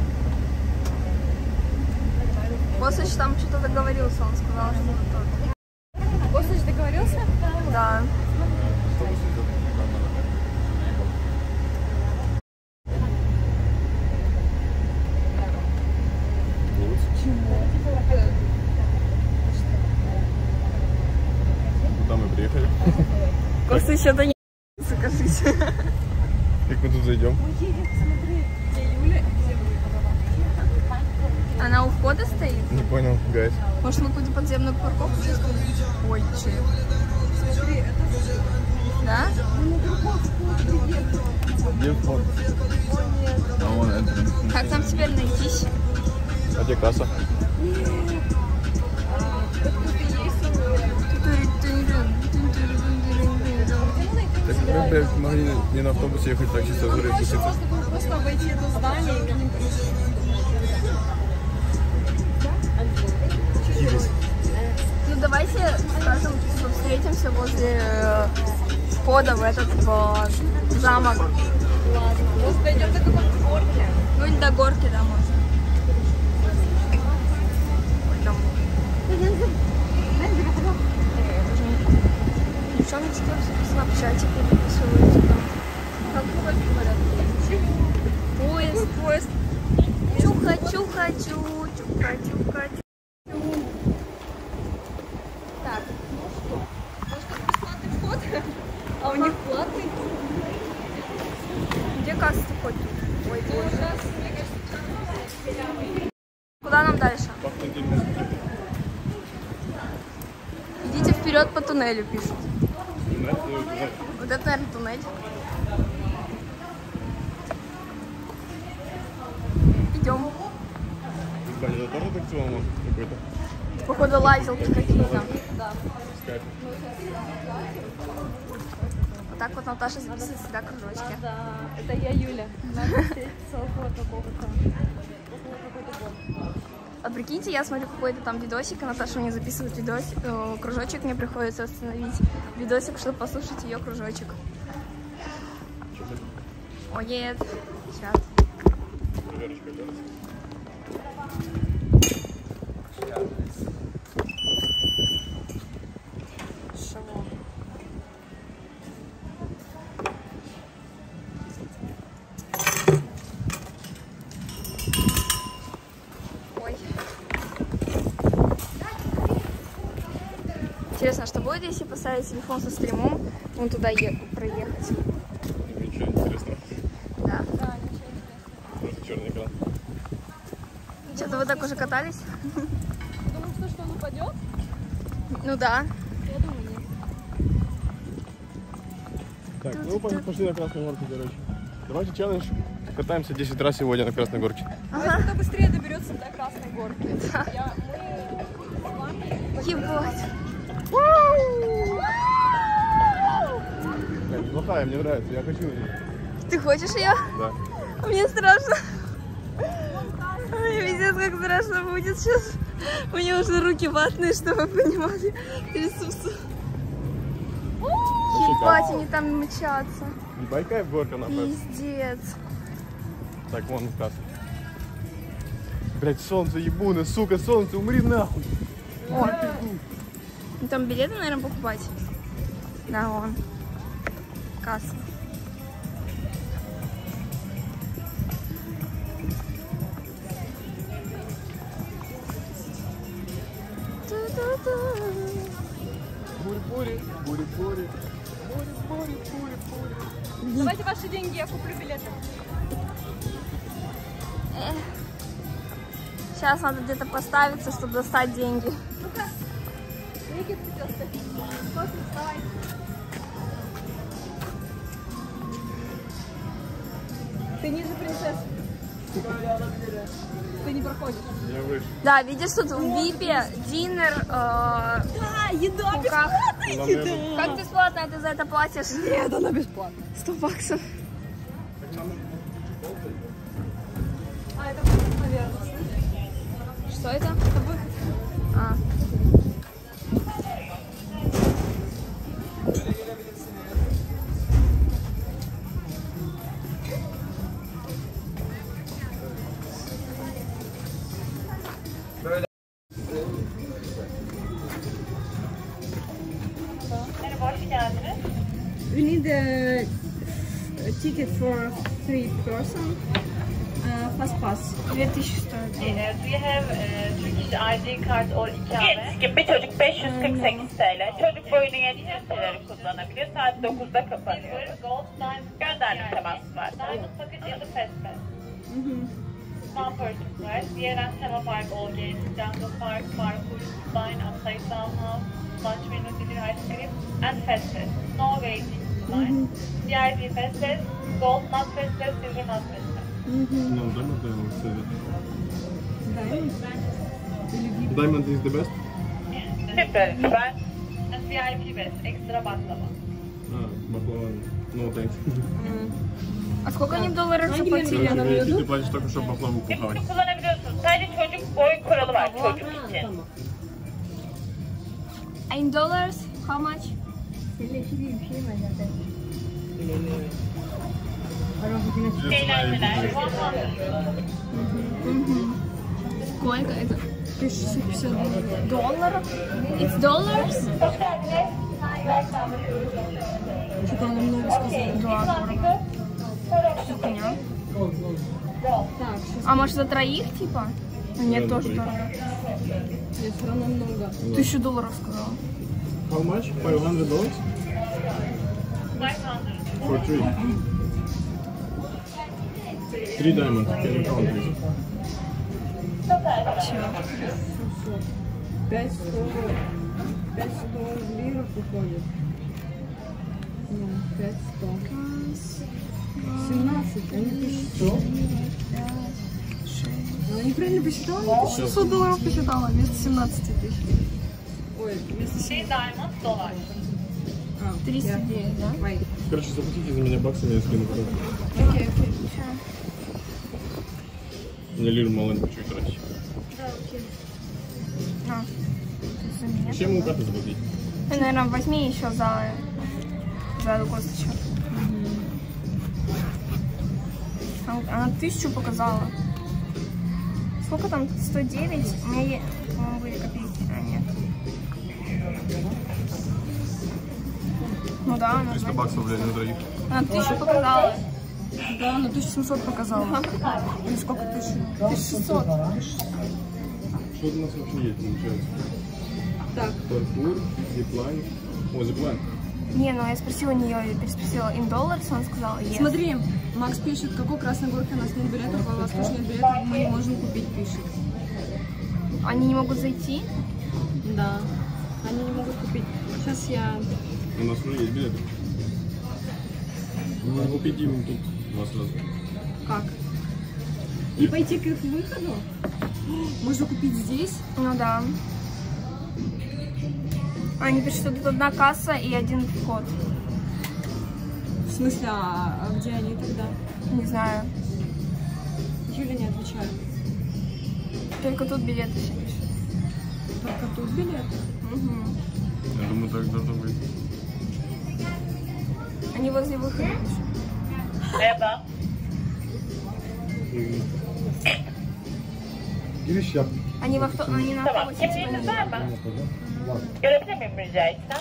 Косыч там что-то договорился, он сказал, что это тот. Косыч договорился? Да. Автобус идет. Куда мы приехали? Косыч это не скажите. Как мы тут зайдем? Смотри, где Юля и где вы. Она у входа стоит? Не понял, гайс. Может, мы какую-то подземную парковку сейчас увидим? Ой, че? Смотри, это... Да? Где вход? А вон entrance. Как нам теперь найтись? А где касса? Так мы, блядь, могли не на автобусе ехать, так чисто взрыв Проще спуститься. можно было просто обойти это здание и к ним прийти. Ну давайте, скажем, типа, встретимся возле э, входа в этот в замок. Ладно. Может, дойдем до какой-то горки? Ну или до горки, да, можно. Ой, там. Девчонки в снапчате переписываются там. Как бывает, говорят. Поезд, поезд. Чуха-чуха-чу, чуха-чуха-чу. Так, ну что? Может, это бесплатный вход? А у них платный? Где касса хоть? Ой, Ну, боже. сейчас, мне кажется, Куда нам дальше? Идите вперед по туннелю, пишут. Вот это, наверное, туннель. Идем. Это тоже аттракцион какой-то? Походу лазилки какие-то. да. Вот так вот Наташа записывает всегда кружочки. Да, это я Юля. Надо встретиться около какого-то. Около какой-то горки. А прикиньте, я смотрю какой-то там видосик, и Наташа мне записывает видосик, э, кружочек, мне приходится остановить видосик, чтобы послушать ее кружочек. О, нет. Сейчас. Проверочка, да? Шоу. Ой. Интересно, что будет, если поставить телефон со стримом, вон туда е проехать? Ничего интересного. Да. Да, ничего интересного. Просто черный экран. Что-то вы так уже катались? Думаю, что, что он упадет? Ну да. Я думаю, нет. Так, ну пошли на Красную Горку, короче. Давайте челлендж. Катаемся десять раз сегодня на Красной Горке. Давайте кто быстрее доберется до Красной Горки. Я, мы с вами... Ебать. Блин, неплохая, мне нравится, я хочу ее. Ты хочешь ее? Да. Мне страшно. Ой, пиздец, как страшно будет сейчас. У меня уже руки ватные, чтобы вы понимали. Трясутся. Ебать, они там мчатся. Не байкай в горка на пеп. Пиздец. Так, вон в кассу. Блять, солнце ебуны, сука, солнце, умри нахуй. О, ну, там билеты, наверное, покупать. Да, вон. Касса. Бури-бури, бури-бури, бури-бури, бури-бури. Давайте ваши деньги, я куплю билеты. Сейчас надо где-то поставиться, чтобы достать деньги. Ну-ка, Никит хотел стать. Просто вставай. Ты ниже принцессы. Ты не проходишь. Я выше. Да, видишь, тут в випе динер. Э, Да, еда Как? бесплатная, Нам еда. как бесплатно, ты за это платишь? Нет, она бесплатная. Сто баксов. А, это выход, наверное. Что это? Это выход. А. We need a, a ticket for three person. Uh, fast pass. две тысячи стоит. Do you have uh, Turkish I D card or ikame? Bir çocuk beş yüz kırk sekiz T L. Çocuk boyunu geçtirirseleri kullanabilir. Saat dokuzda kapanıyor. Gold Diamond gönderme teması var. Diamond package ya da Fast Pass. Small purchase price. Diğer Tema Park, Allgate, Jungle Park, Parkour, Spine, Upside Down House, Lunch Menu, City Ice Cream, and Fast Pass. No waiting line. V I P Fast Pass, Gold Not Fast Pass, Silver Not Fast Pass. Нам Diamond Diamond совет. Diamond is the best? Süper lütfen. And V I P Best, ekstra baklava. А, баклава. No thanks. А сколько они в долларах заплатили? Короче, ты платишь только, чтобы баклаву кухать. Hepsini kullanabiliyorsun. Sadece çocuk boy kuralı var çocuk için. In dollars? How much? Eğlenceler. Сколько это? тысяча пятьдесят долларов? It's dollars? Что-то он много сказал. Да, хуйня. Так, сейчас А может за троих, типа? Нет, Да, тоже за троих. дорого. нет, все равно много. Тысячу долларов сказала. How much? five hundred dollars? five hundred. For three. Three diamonds. Can you count, please? Пять сто, пять сто лиров уходит. Ну, пять сто. семнадцать, они пишут сто. Она неправильно посчитала, я шестьсот долларов посчитала вместо семнадцати тысяч. Ой, вместо Bir diamond dolar. триста девять, да? Ой, Короче, заплатите за меня баксами, я скину потом. окей, окей. Мне лиру маленько чуть тратить. А. За меня. Чем ему карты заплатить? Ты, наверное, возьми еще за, за эту косточку. Она тысячу показала. Сколько там? сто девять? У меня есть, по-моему, были копейки. А, нет. Ну да, она... триста баксов, блядь, на троих. Она тысячу показала. Да, она тысячу семьсот показала. Или сколько тысяч? тысяча шестьсот. Что у нас вообще есть, получается? Так. Паркур, зиплайн. О, зиплайн. Не, ну я спросила у нее, я переспросила in dollars, он сказал yes. Смотри, Макс пишет, какой Красной Горке у нас нет билетов, а у вас тоже нет билетов, мы не можем купить, пишет. Они не могут зайти? Да, они не могут купить. Сейчас я... У нас уже есть билеты. Мы купить им тут два сразу. Как? И пойти к их выходу? Можно купить здесь? Ну да. Они пишут, что тут одна касса и один вход. В смысле, а, а где они тогда? Не знаю. Юля не отвечает. Только тут билеты все пишут. Только тут билеты? Угу. Я думаю, так должно быть. Они возле выхода пишут. Merhaba. Giriş yap. Они, в авто... Они на Tamam. автобусе. типа, Kimliğiniz var mı? Var. Görebilir miyim rica etsem?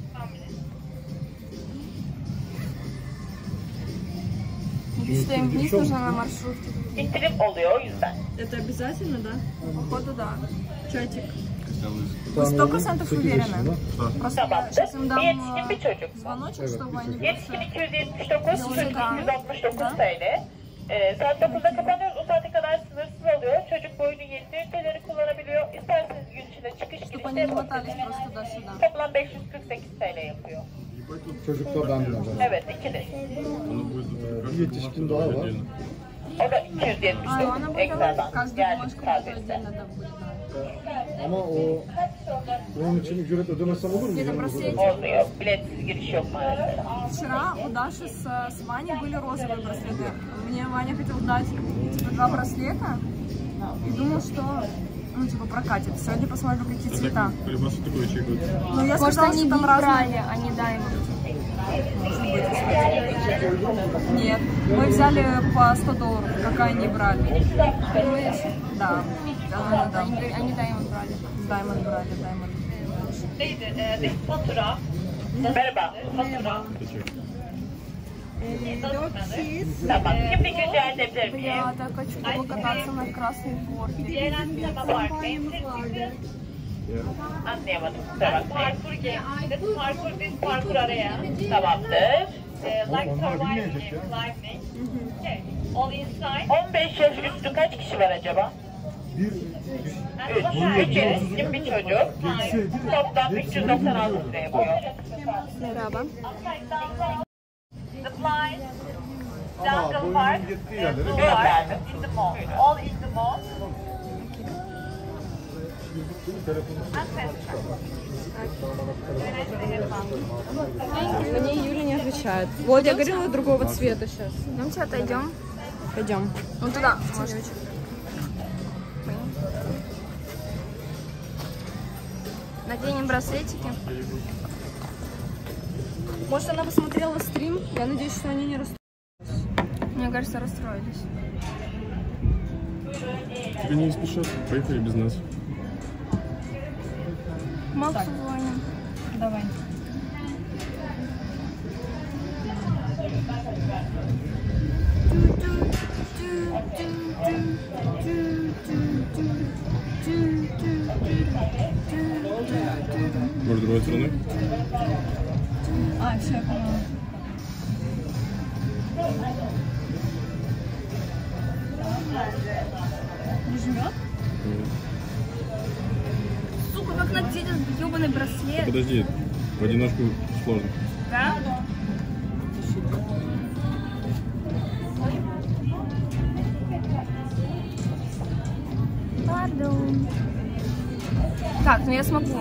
Они пишут, что им вниз нужно на маршрутке. İndirim oluyor o yüzden. Это обязательно, да? Походу, да. Чатик. Вы сто процентов уверены? Что? Просто я Tamamdır. сейчас им дам Bir yetişkin bir э, çocuk. звоночек, чтобы они Yetişkin просто... iki yüz yetmiş dokuz, çocuk Yolda. iki yüz altmış dokuz T L. Ee, saat dokuzda kapanıyoruz. O saate kadar sınırsız oluyor. Çocuk boyunu yedi üniteleri kullanabiliyor. İsterseniz gün içinde çıkış Чтобы girişte они не мотались yapabilirsiniz. просто туда-сюда. Toplam beş yüz kırk sekiz T L yapıyor. Çocuklar bende var. Evet, ikili. Оно будет тут Bir yetişkin daha var. отдельно. O da iki yüz yetmiş А, dokuz она будет ekstradan Каждую geldi бумажку serviste. отдельно да, будет. Ama o onun için ücret ödemesem olur mu? Это Yanımda браслетик. zaten. Olmuyor. Biletsiz giriş yok maalesef. Вчера у Даши с, с Ваней были розовые браслеты. Мне Ваня хотел дать типа два браслета и думал, что ну типа прокатит. Сегодня посмотрим, какие цвета. Колебаса такой чек. Ну я Может, сказала, они что там брали, разные. а не даймонд. Нет, мы взяли по сто долларов, какая они брали. Да, да, да, да. Они, они даймонд брали. Даймонд брали, Даймонд. Neydi? Ee, bir fatura. Merhaba. Fatura. Tamam. Kimlik rica edebilir miyim? Я так хочу покататься на красной горке. Diğer var. Anlayamadım. Kusura bakmayın. Parkur biz parkur araya. Tamamdır. Like surviving, climbing. All inside. on beş yaş üstü kaç kişi var acaba? Bir üç. üç yetişkin bir çocuk. Toplam üç yüz doksan altı lira yapıyor. Merhaba. The flies. ama Jungle boyunun Park. gittiği yerlere Blue Park. In the mall. All in the mall. Мне Юля не отвечает. Вот я говорила другого цвета сейчас. Идемте отойдем. Пойдем. Ну туда, может. Наденем браслетики. Может, она посмотрела стрим? Я надеюсь, что они не расстроились. Мне кажется, расстроились. Тебе не спешат, поехали без нас. Максу звоним. Давай. Может, другой стороны? А, все, я поняла. Не жмет? Сука, как надеть этот ебаный браслет? Подожди, в одиночку сложно. Да? Пардон. Так, ну я смогу.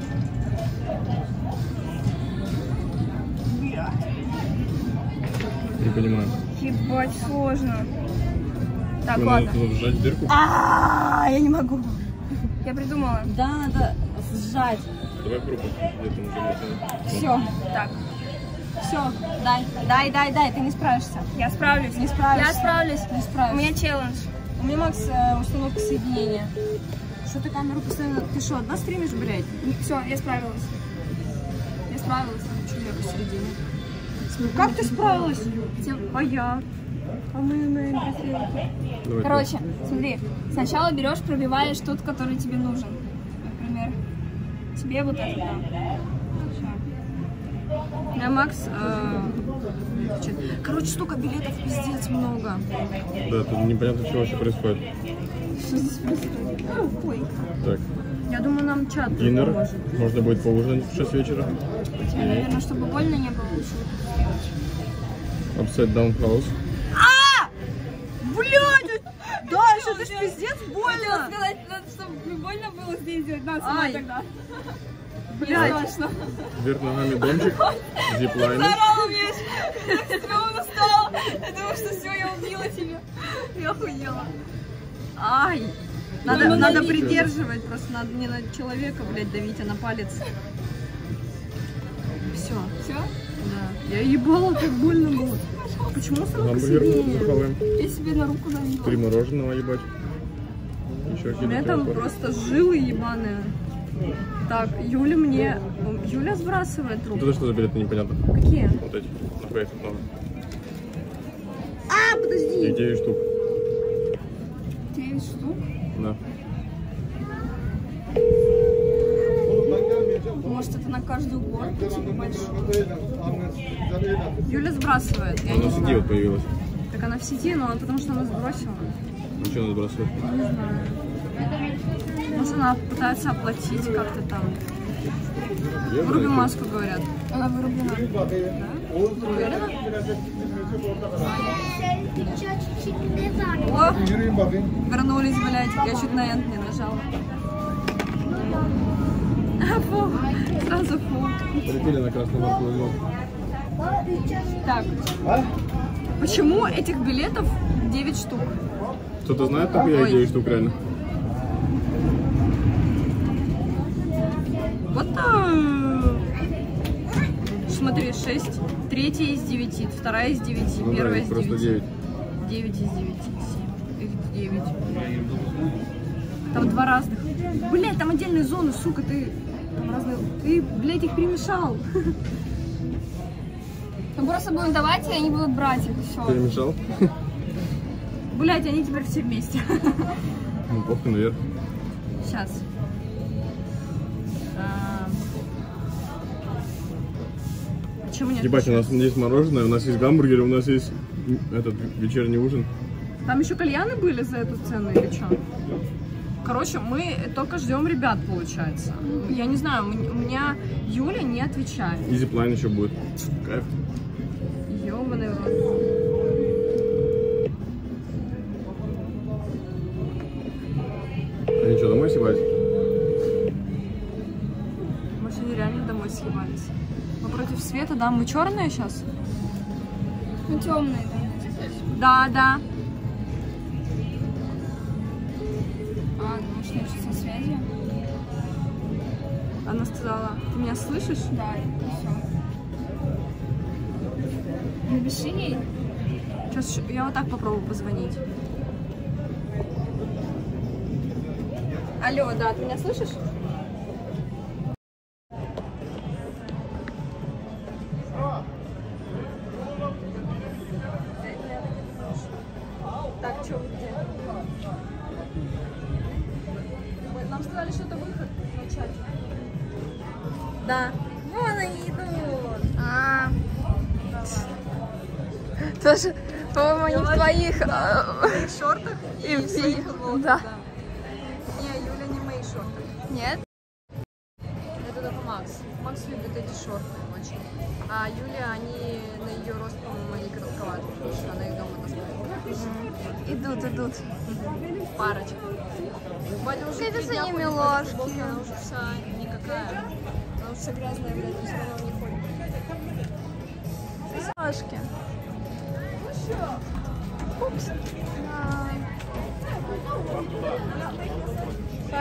Не понимаю. Ебать, сложно. Так, Надо ладно. туда сжать дырку. А, я не могу. Я придумала. Да, надо сжать. Давай пробуй. Я там уже не знаю. Все. Так. Все, дай. Дай, дай, дай, ты не справишься. Я справлюсь. Не справишься. Я справлюсь. Не справлюсь. У меня челлендж. У меня Макс э, установка соединения. Что ты камеру постоянно... Ты что, одна стримишь, блядь? Все, я справилась. Я справилась. Что я посередине? Как ты справилась? А я? А мы на интерфейсе. Короче, смотри. Сначала берешь, пробиваешь тот, который тебе нужен. Например, тебе вот это. Да, Макс... Э... Короче, столько билетов, пиздец много. Да, тут непонятно, что вообще происходит. Что здесь происходит? Ой. Так. Я думаю, нам чат Диннер. поможет. Можно будет поужинать в шесть вечера. Тебе, наверное, чтобы больно не было лучше. Upside down house. А! Блядь! Да, что это ж пиздец больно! Сказать, чтобы больно было здесь делать. На, сама тогда. Блядь. Вверх ногами домчик. Зиплайнер. Заорала мне. Я стрёмно стало. Я думала, что все, я убила тебя. Я охуела. Ай. Надо, ну, надо придерживать, просто надо не на человека, блядь, давить, а на палец. Все. Все? Да. Я ебала, как больно было. Почему сразу захаваем. Я себе на руку давила. Три мороженого, ебать. Еще у меня там просто жилы ебаные. Так, Юля мне... Юля сбрасывает руку. Это что за билеты, непонятно? Какие? Вот эти. На фейс много. А, подожди. И девять штук. девять штук? Да. Может, это на каждую горку, типа, большую? Юля сбрасывает. Я Она не в сети знаю. вот появилась. Так она в сети, но потому что она сбросила. Ну что она сбрасывает? Не знаю. Может, она пытается оплатить как-то там. Выруби маску, говорят. Она вырублена. Да? Уверена? О! Вернулись, блядь. Я чуть на энд не нажала. Фу. Сразу фу. Полетели на красный марковый зон. Так. Почему этих билетов девять штук? Кто-то знает, как я девять штук реально? Вот так. Смотри, шесть. Третья из девяти, вторая из девяти, Ну, первая да, из просто девяти. девять. Девять из девяти, семь. Их девять. Там два разных. Блять, там отдельные зоны, сука, ты... Там разные... Ты, блядь, их перемешал. Мы просто будем давать, и они будут брать их, все. Перемешал? Блять, они теперь все вместе. Ну, похуй наверх. Сейчас. А... Почему нет? Ебать, у нас есть мороженое, у нас есть гамбургеры, у нас есть этот вечерний ужин. Там еще кальяны были за эту цену или что? Короче, мы только ждем ребят, получается. Я не знаю, у меня Юля не отвечает. И зиплайн еще будет. Кайф. Ёбаный рот. Они что, домой съебались? Мы сегодня реально домой съебались. Мы против света, да? Мы черные сейчас? Ну, темные, Да, да. А, ну, может, я со связью? Она сказала, ты меня слышишь? Да, все. Напиши ей. Сейчас я вот так попробую позвонить. Алло, да, ты меня слышишь? Так, что вы где? Мы- Нам сказали, что это выход на чате. Да. Вон они идут. А. Тоже, по-моему, они в твоих... В шортах и в своих футболках, Да. да. Не, Юля не мои шорты. Нет? Это только Макс. Макс любит эти шорты очень. А Юля, они на ее рост, по-моему, они коротковаты, потому что она их дома таскает. Идут, идут. Парочка. Ваня уже Какие-то три дня они ходит в милашки. футболке, она уже вся никакая. Она уже вся грязная, блядь, но все равно не ходит. Сашки. Упс.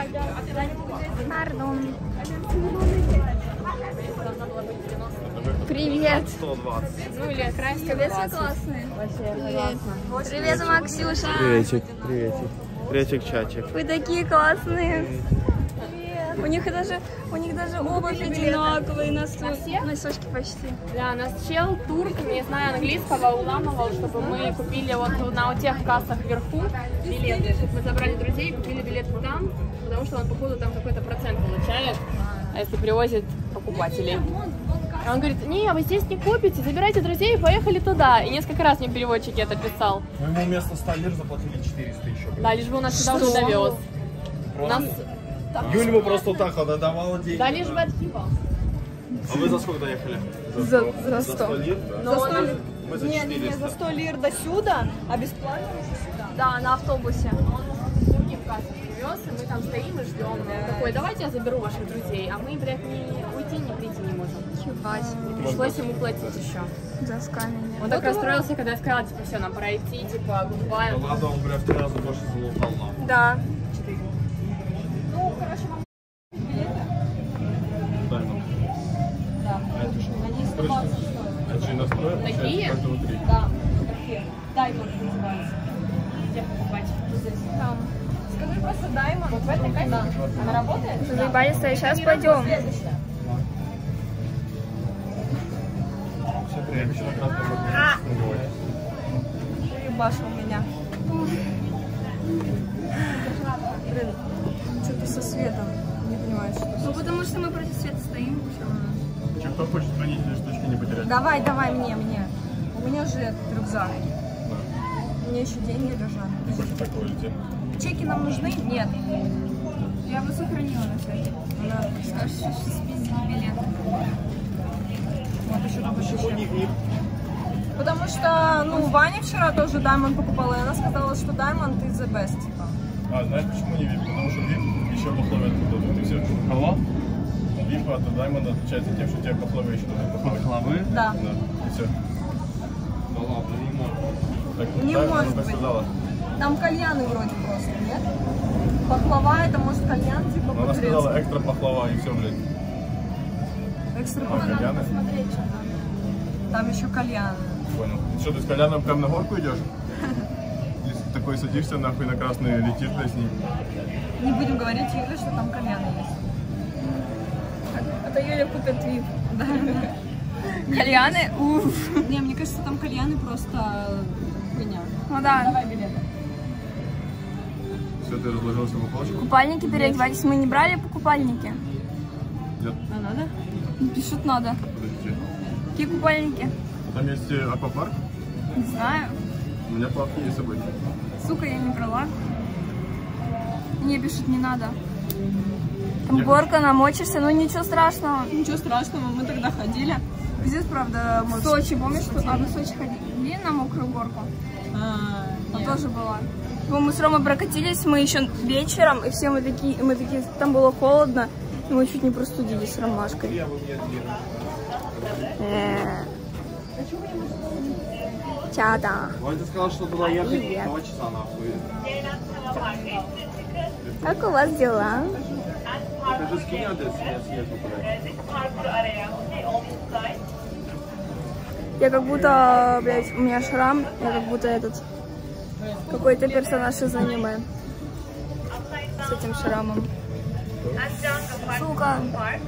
Пардон. Привет. сто двадцать. Ну или красить Капец, классные. Привет. Привет, Максюша. Приветик, приветик. Приветик, чатик. Вы такие классные. У них даже, у них даже обувь одинаковые, носочки почти. Да, нас чел, турк, не знаю английского, уламывал, чтобы мы купили вот на у тех кассах вверху билеты. Чтобы мы забрали друзей и купили билеты там, потому что он, походу, там какой-то процент получает, а если привозит покупателей. И он говорит, не, вы здесь не купите, забирайте друзей и поехали туда. И несколько раз мне переводчик это писал. Мы ему вместо ста лир заплатили четыреста еще. Да, лишь бы он нас сюда уже довез. Нас... Юль ему просто вот так вот отдавала деньги. Да, лишь бы отъебал. А вы за сколько доехали? За, за сто. лир? За сто лир. Мы за Не, не, четыреста. за сто лир до сюда, а бесплатно уже сюда. Да, на автобусе. Он нас турки в кассу привез, и мы там стоим и ждем. Он такой, давайте я заберу ваших друзей. А мы, блядь, не уйти, не прийти не можем. Ебать. Пришлось ему платить еще. За скамень. Он так расстроился, когда я сказала, типа, все, нам пора идти, типа, гудбай. Ну ладно, он, бля, в три раза больше залутал нам. Да. Ну, короче, вам... Даймонд. Да. А это что? Они сто баксов стоят. Это же настроек? Такие? Как-то внутри. Да, такие. Даймонд называется. Где покупать? Там. Скажи просто Даймонд. Вот в этой кассе? Да. Она работает? Заебались, сейчас пойдем. Следующая. Все приятно. Еще на красном вот Ебаша у меня. Блин, что-то со светом. Не понимаю, что. Ну, потому что мы против света стоим. Че, кто хочет хранительные штучки не потерять? Давай, давай мне, мне. У меня же этот рюкзак. У меня еще деньги лежат. Хочешь такое летим? Чеки нам нужны? Нет. Я бы сохранила на всякий. Она... Скажешь, что спиздили билет. Вот еще тут еще. Потому что, ну, Ваня вчера тоже Diamond покупала, и она сказала, что Diamond is the best, типа. А, знаешь почему не ви ай пи? Потому что ви ай пи еще похлопает тут. Ты все. Кого? ви ай пи от Diamond отличается тем, что тебе похлопает еще тут. Пахлавы? Да. Да, и все. Да ладно, не может. Так, Не так, может она так быть. сказала. Там кальяны вроде просто, нет? Пахлава это может кальян, типа, Но она по-турецки. сказала экстра пахлава и все, блядь. Экстра А, пахлава. кальяны? Смотреть, что там. Там еще кальяны. Понял. Ты что, ты с кальяном прям на горку идешь? Или такой садишься нахуй на красный, летишь, блядь, с ним? Не будем говорить Юле, что там кальяны есть. А то Юля купит вип. Да. Кальяны? Уф. Не, мне кажется, там кальяны просто хуйня. Ну да. Давай билеты. Все, ты разложился в полочку? Купальники переодевались. Мы не брали по купальники? Нет. А надо? Пишут, надо. Подождите. Какие купальники? Там есть э, аквапарк. Не знаю. У меня плавки есть с собой. Сука, я не брала. Мне пишут, не надо. Там горка, намочишься, ну ничего страшного. Ничего страшного, мы тогда ходили. Здесь, правда, В может... Сочи, помнишь, что? А, мы в Сочи ходили на мокрую горку? А, Там нет. тоже была. Ну, мы с Ромой прокатились, мы еще вечером, и все мы такие, мы такие, там было холодно, и мы чуть не простудились с Ромашкой. Э. Чата. Ваня сказал, что туда ехать Привет. два часа нахуй. Как у вас дела? Покажи, скинь адрес, я съезжу, блядь. Я как будто, блядь, у меня шрам, я как будто этот, какой-то персонаж из аниме. С этим шрамом. Сука.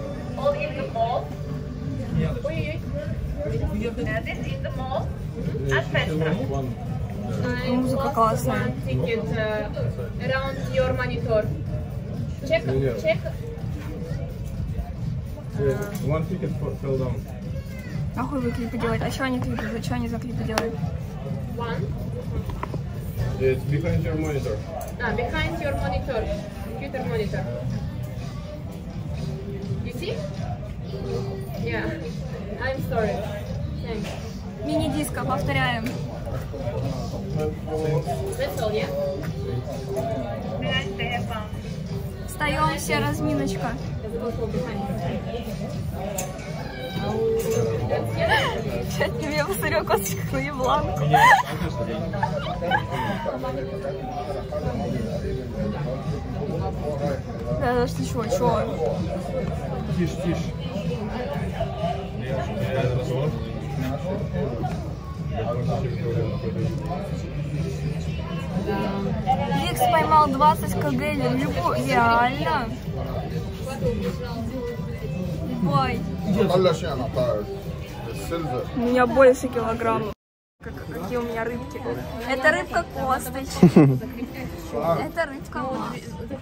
Музыка классная. Ticket uh, around your monitor. Check, check. One ticket fell down. Нахуй вы клипы делать? А что они клипы? Вы что они за клипы делают? One. It's behind your monitor. Ah, behind your monitor. Computer monitor. You see? Yeah. I'm sorry. Thanks. Мини-диско, повторяем. That's all, yeah? Встаем, все, разминочка. Сейчас тебе я посмотрю косточек на ебланку. Да, да, что, чего, чего? Тише, тише. Викс поймал двадцать килограмм рыбу. Реально? Ой. У меня больше килограммов. Как, какие у меня рыбки. Это рыбка Костыч. Это рыбка Макс.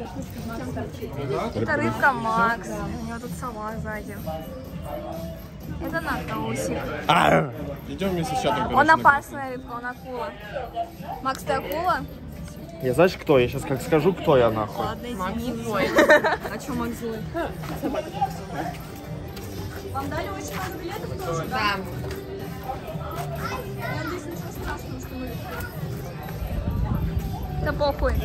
Это рыбка Макс. У него тут сова сзади. Это Натусик. Идем вместе с чатом. Он опасная рыбка, он акула. Макс, ты акула? Я знаешь кто? Я сейчас как скажу, кто я нахуй. Ладно, извини. А что Макс злой? Вам дали очень много билетов тоже? Да. Я надеюсь, ничего страшного, что мы... Да похуй.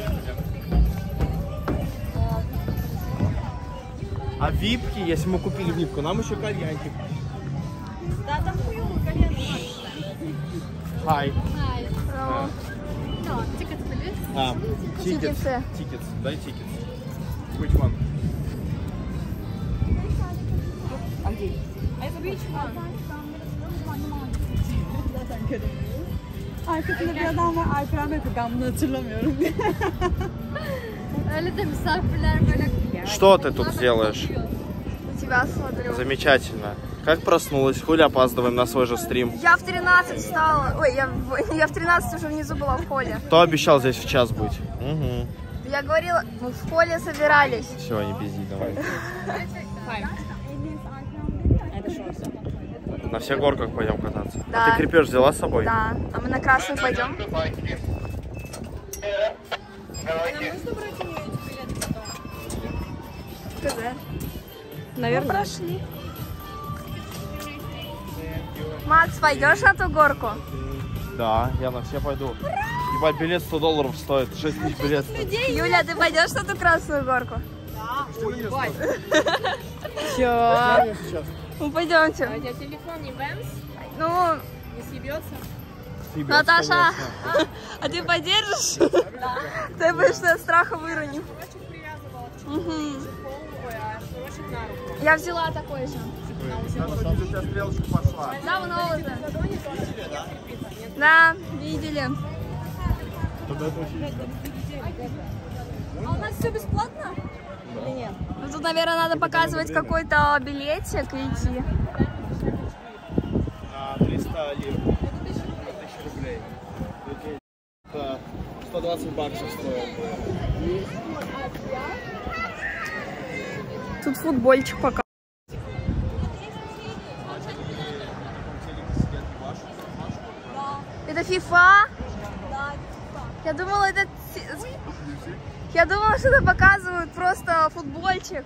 А випки, если мы купили випку, нам еще кальянчик. Да, там хуёвый колено. Хай. Про- No, tickets, please. А, тикет. Тикеты. Тикет. Дай тикет. Which one? Arkasında bir adam var. Alperen Bey, ben bunu hatırlamıyorum. Öyle de misafirler böyle... Что ты тут делаешь? У тебя смотрю. Замечательно. Как проснулась? Хули опаздываем на свой же стрим. Я в тринадцать встала. Ой, я в, я в тринадцать уже внизу была в холле. Кто обещал здесь в час быть? Угу. Я говорила, мы в холле собирались. Все, не пизди, давай. На всех горках пойдем кататься. Да. А ты крепеж взяла с собой? Да. А мы на красную пойдем? КЗ. Наверное. Мы прошли. Макс, пойдешь на ту горку? Да, я на все пойду. Ебать, билет сто долларов стоит, шесть тысяч билет. Юля, ты пойдешь на ту красную горку? Чё? Ну, пойдемте. У тебя телефон не бэмс? Ну, Не съебется? Съебётся, Наташа, конечно. а ты поддержишь? Да. Ты будешь что от страха выронив. Шнурочек привязывала в Угу. ой, а шнурочек на руку. Я взяла такой же. Давно уже. Да, видели. А у нас все бесплатно? Или нет? Ну, тут, наверное, надо показывать какой-то билетик и идти. триста лир. тысяча рублей. Это сто двадцать баксов стоит. Тут футбольчик пока. Это FIFA? Да, Я думала, это... Я думала, что это показывают просто футбольчик.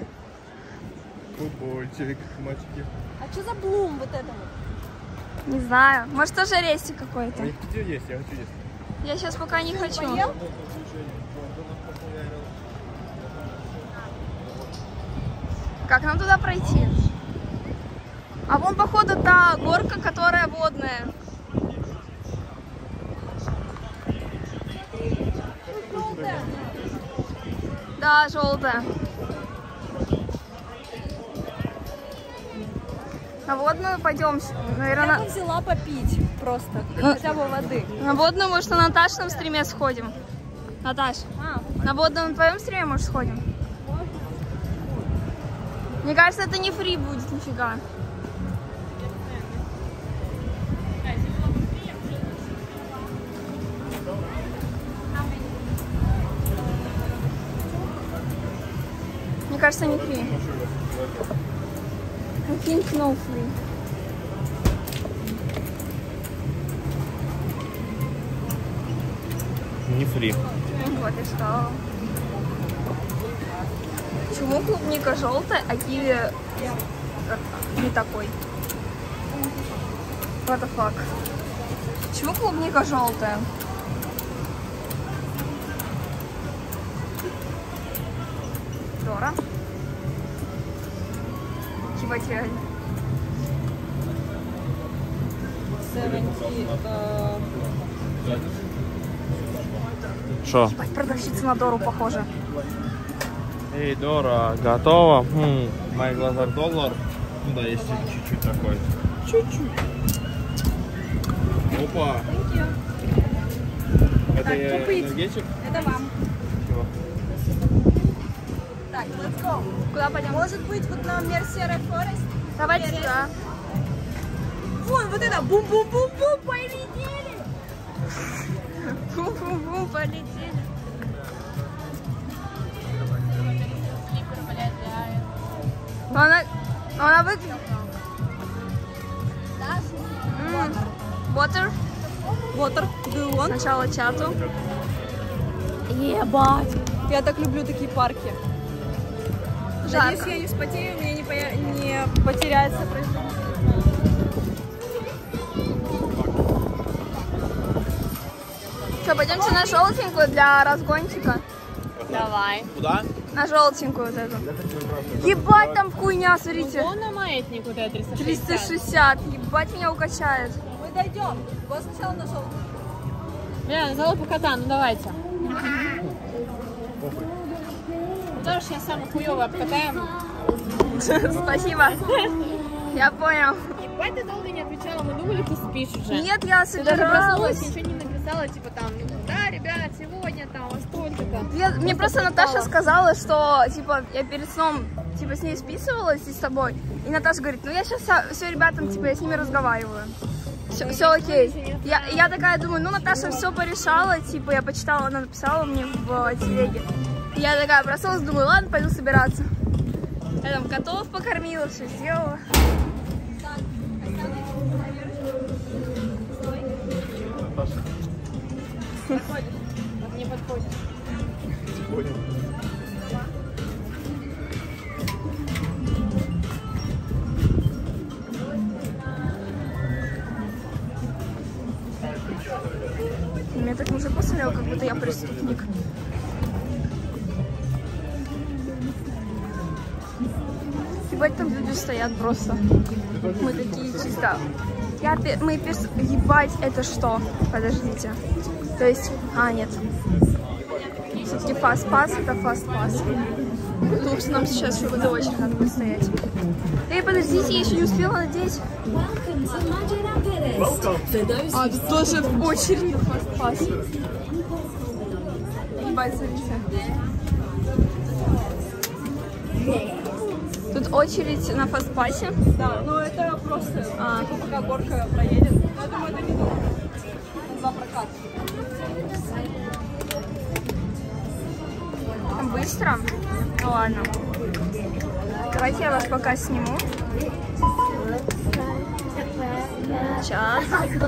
Футбольчик, мальчики. А что за блум вот это вот? Не знаю. Может, тоже рестик какой-то. У них где есть, я хочу есть. Я сейчас пока не хочу. Поел? Как нам туда пройти? А вон, походу, та горка, которая водная. Да, желтая. На водную пойдем, Я наверное. бы взяла попить просто, хотя бы воды. На водную, может, на Наташном стриме сходим. Наташ, А, на водную на твоем стриме, может, сходим? Мне кажется, это не фри будет, нифига. Мне кажется, не фри. I think no free. Не фри. Вот и что. Почему клубника желтая, а киви э, не такой? What the fuck? Почему клубника желтая? Дора. Ебать, реально. Что? Ебать, продавщица на Дору похожа. Эй, Дора, готова? Хм, в моих глазах доллар. Ну да, есть чуть-чуть такой. Чуть-чуть. Опа. Это энергетик? Это вам. Чего? Так, let's go. Куда пойдем? Может быть, вот на Mercier Forest? Давайте сюда. Вон, вот это, бум-бум-бум-бум, полетели. Бум-бум-бум, полетели. Она, она выглядит. М, Water. Water, do you want? Сначала чату. Ебать. Я так люблю такие парки. Жарко. Надеюсь, я не вспотею, у меня не, поя... не потеряется производитель. Что, пойдемте на желтенькую для разгончика? Давай. Куда? На желтенькую вот эту. Ебать, там хуйня, смотрите. Вон на маятник вот это триста триста шестьдесят. шестьдесят. Ебать, меня укачает. Мы дойдем. Вот сначала нашел. Бля, на залог кота, ну давайте. Потому что я самый хуёвый обкатаем. Спасибо. Я понял. Ебать, ты долго не отвечала, мы думали, ты спишь уже. Нет, я Ты даже проснулась, собиралась. ничего не написала, типа там, да, ребят, сегодня там, во столько-то. Я- Мне просто Наташа сказала, что типа я перед сном типа с ней списывалась и с тобой. И Наташа говорит, ну я сейчас все ребятам, типа я с ними разговариваю. Все, все окей. Я, я такая думаю, ну Наташа все порешала, типа я почитала, она написала мне в телеге. Я такая проснулась, думаю, ладно, пойду собираться. Я там котов покормила, все сделала. Не подходит. Меня так мужик посмотрел, как будто я преступник. Ебать, там люди стоят просто. Мы такие чисто. Я, пе- мы перс... Ебать, это что? Подождите. То есть... А, нет. Все-таки фаст-пас, это фаст-пас. Потому что нам сейчас еще в этой очереди надо будет стоять. Эй, подождите, я еще не успела надеть. А, тут тоже в очереди фаст-пас. Ебать, смотрите. Тут очередь на фастпассе. Да, ну это просто, а, пока горка проедет. Но я думаю, это недолго. Два проката. Быстро? Ну ладно. Давайте я вас пока сниму. Сейчас.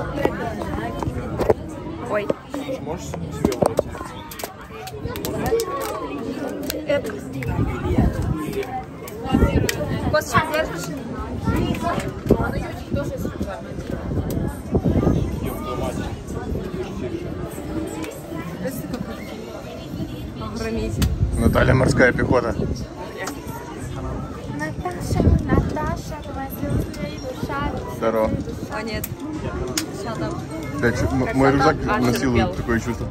Ой. Можешь себе войти? Это... Костя, держишь? Громить. Наталья, морская пехота. Наташа, Наташа, твоя душа. Здорово. А нет. Сейчас там. Да, чё, м- мой рюкзак А, носил терпел. такое чувство.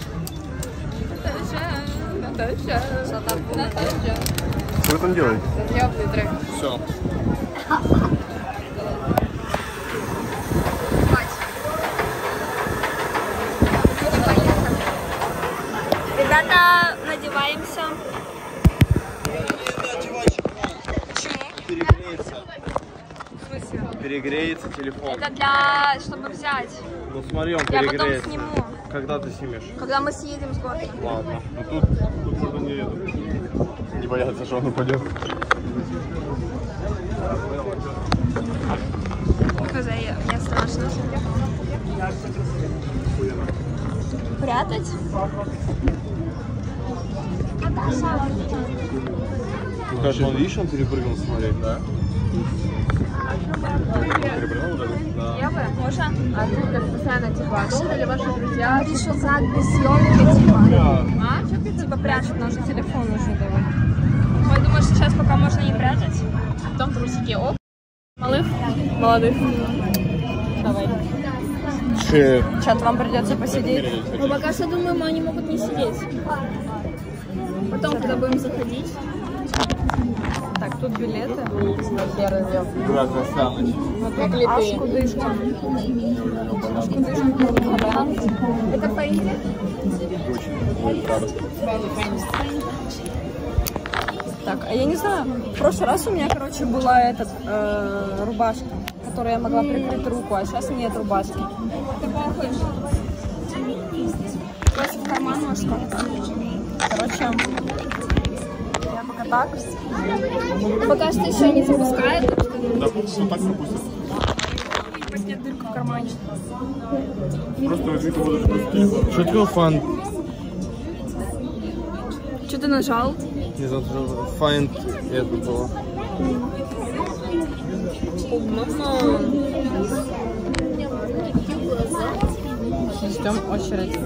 Наташа, Наташа. Что вы там делаете? Теплый трек. Все. Ребята, надеваемся. Перегреется. В смысле? Перегреется телефон. Это для, чтобы взять. Ну смотри, он Я потом перегреется. сниму, Когда ты снимешь? когда мы съедем с горки. Ладно. Ну тут, тут можно не, это, не бояться, что он упадет. Хз, мне страшно. Прятать? Ну как он, видишь, он перепрыгнул, смотри. Да. Перепрыгнул, да? Да. Я бы, можно? А тут как постоянно, типа, долго ли ваши друзья? Пишут надпись съемки, типа. А, что ты Типа прячут наш телефон уже, давай. Ой, думаешь, сейчас пока можно не прятать? Потом трусики, оп. Малых, молодых. Давай. Че? Чат, вам придется посидеть. Ну, пока что, думаю, они могут не сидеть. Потом, когда будем заходить. Так, тут билеты. Игра Костяныч. Вот тут ашкудышки. Ашкудышки. Это поедет? Так, а я не знаю, в прошлый раз у меня, короче, была этот, э, рубашка, которой я могла прикрыть руку, а сейчас нет рубашки. Ты похож. Просто в карман можешь как-то. Короче, я пока так. Пока что еще не запускает. Да, вот так пропустят. Нет дырка в кармане. Просто возьми кого-то просто телефон. Что такое фан? Что ты нажал? Не знаю, find это было. Ждем очередь.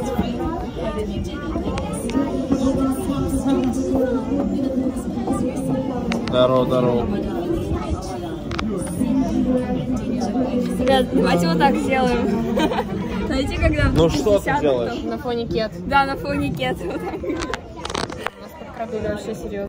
Здорово, здорово. Ребят, давайте вот так сделаем. Знаете, когда... Ну что ты делаешь? На фоне кет. Да, на фоне кет. Вот так. Нас подкрадили вообще серьезно.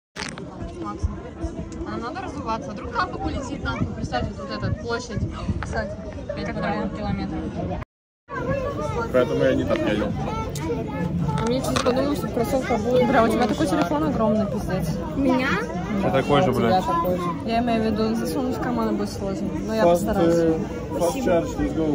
А нам надо разуваться. Вдруг тапок улетит нам. Представьте, тут эта площадь. Кстати, пять километров. Поэтому я не так едел. А мне чуть подумал, что кроссовка будет. Бля, у тебя такой телефон огромный, пиздец. У меня? Я такой же, У тебя блядь. такой же. Я имею в виду, засунуть в карман будет сложно. Но я постараюсь. Fast charge, let's go.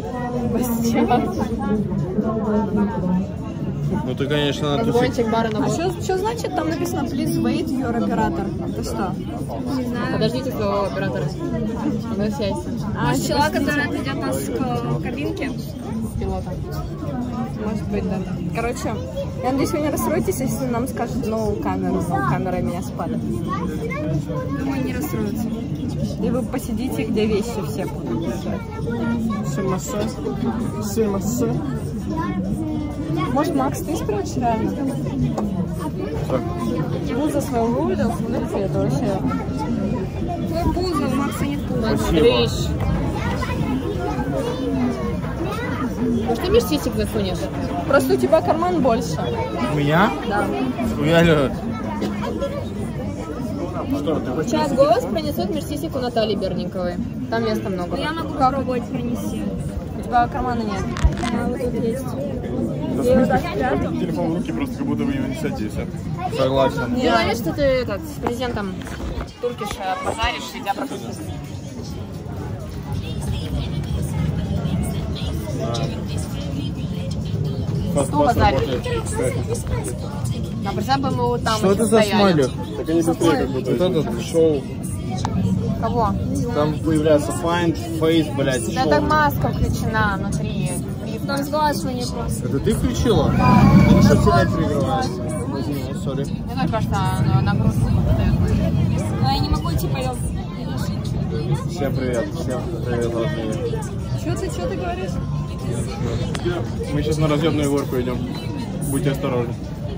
Ну ты, конечно, на тусик. Разгончик бара на. А что значит там написано please wait your operator? Это что? Не знаю. Подождите своего оператора. Согласяйся. А человек, который отведет нас к кабинке? Пилота. Может быть, да. Короче, я надеюсь, вы не расстроитесь, если нам скажут no камеру, но камера меня спадет. Думаю, не расстроится. И вы посидите, где вещи все будут лежать. Симасе. Симасе. Может, Макс, ты спрячь реально? Пузо своего выводил, смотрите, это вообще... Твой пузо, у Макса нет пуза. Вещь. Может, ты межсисек засунешь? Просто у тебя карман больше. У меня? Да. Хуяли. Что, ты хочешь? Сейчас голос принесет межсисек у Натальи Берниковой. Там места много. Я могу попробовать принести. У тебя кармана нет. А вот тут есть. Да, в смысле, телефон в руки, просто как будто вы его несете и все. Согласен. Не говоришь, что ты этот, с президентом Туркиша позаришь, и тебя пропустят. Кто базарит? А представь, бы мы вот там Что еще это за стояли. смайлик? Так они быстрее как будто. Вот этот шоу. Кого? Там появляется find, face, блядь, Да это шоу. маска включена внутри. Там сглаживание просто. Это ты включила? Ну что терять перегревается? Извини, сори. Мне тоже кажется, на- нагрузку дает. А я не могу идти поем. Всем привет, всем привет от меня. Что ты, что ты говоришь? Мы сейчас на разъемную горку идем. Будьте осторожны.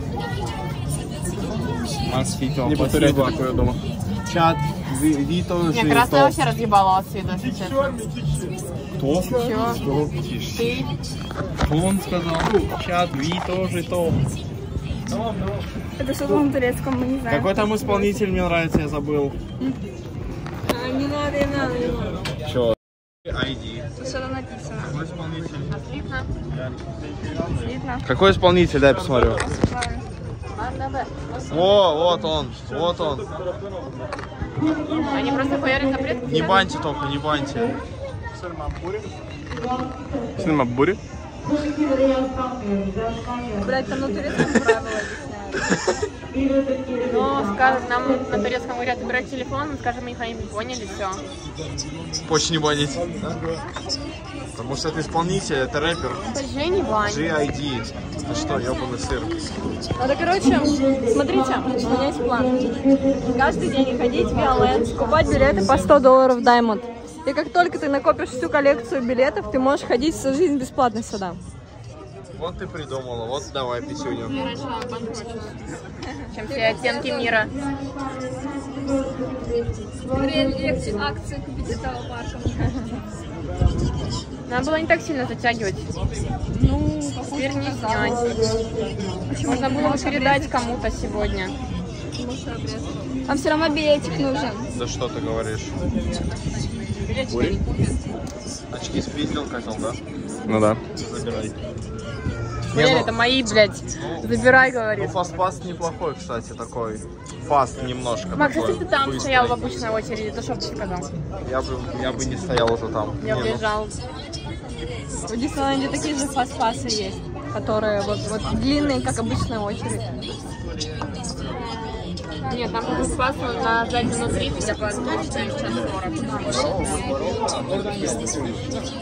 Макс Фитил, Не повторяйте спасибо. такое дома. Чат, ви, ви тоже. Мне красная вообще разъебала от вида, если честно. Кто? Чего? Что? Тише. Ты? Он сказал. Чат, ви тоже то. Это что-то на турецком, мы не знаем. Какой там исполнитель мне нравится, я забыл. А, не надо, не надо, не надо. Чё? ай ди. Тут что-то написано. Какой исполнитель? Слитно. Видно? Какой исполнитель? Дай посмотрю. Правильно. О, вот он, вот он. Они просто хуярят запрет. Не баньте только, не баньте. Синемабури. Блять, там на турецком правила объясняют. Ну, скажут, нам на турецком говорят, убирать телефон, скажем, мы их не поняли, все. Почти не банить. Потому что это исполнитель, это рэпер. Жени Вань. джи ай ди. Ты что, ёбаный сыр. Надо, короче, смотрите, у меня есть план. Каждый день ходить в Виолет, скупать билеты по сто долларов в Diamond. И как только ты накопишь всю коллекцию билетов, ты можешь ходить всю жизнь бесплатно сюда. Вот ты придумала, вот давай писюню. Чем все оттенки мира. Легче акции купить этого парка. Надо было не так сильно затягивать. Ну, Теперь не снять. Можно было бы передать кому-то сегодня. лучше обрезать. Вам все равно билетик нужен. Да что ты говоришь? Очки спиздил, хотел, да? Ну да. Забирай. Блин, ну- это мои, блядь. Забирай, Ну, говорит. фастпаст неплохой, кстати, такой. Фаст немножко. Макс, такой если ты там быстрый. стоял в обычной очереди, то что бы ты сказал? Я бы, я бы не стоял уже там. Я Не, ну, уезжал. В Диснейленде такие же фастпассы есть, которые вот, вот длинные, как обычная очередь. Нет, там как спас на ждать минут тридцать, а потом стоишь час сорок.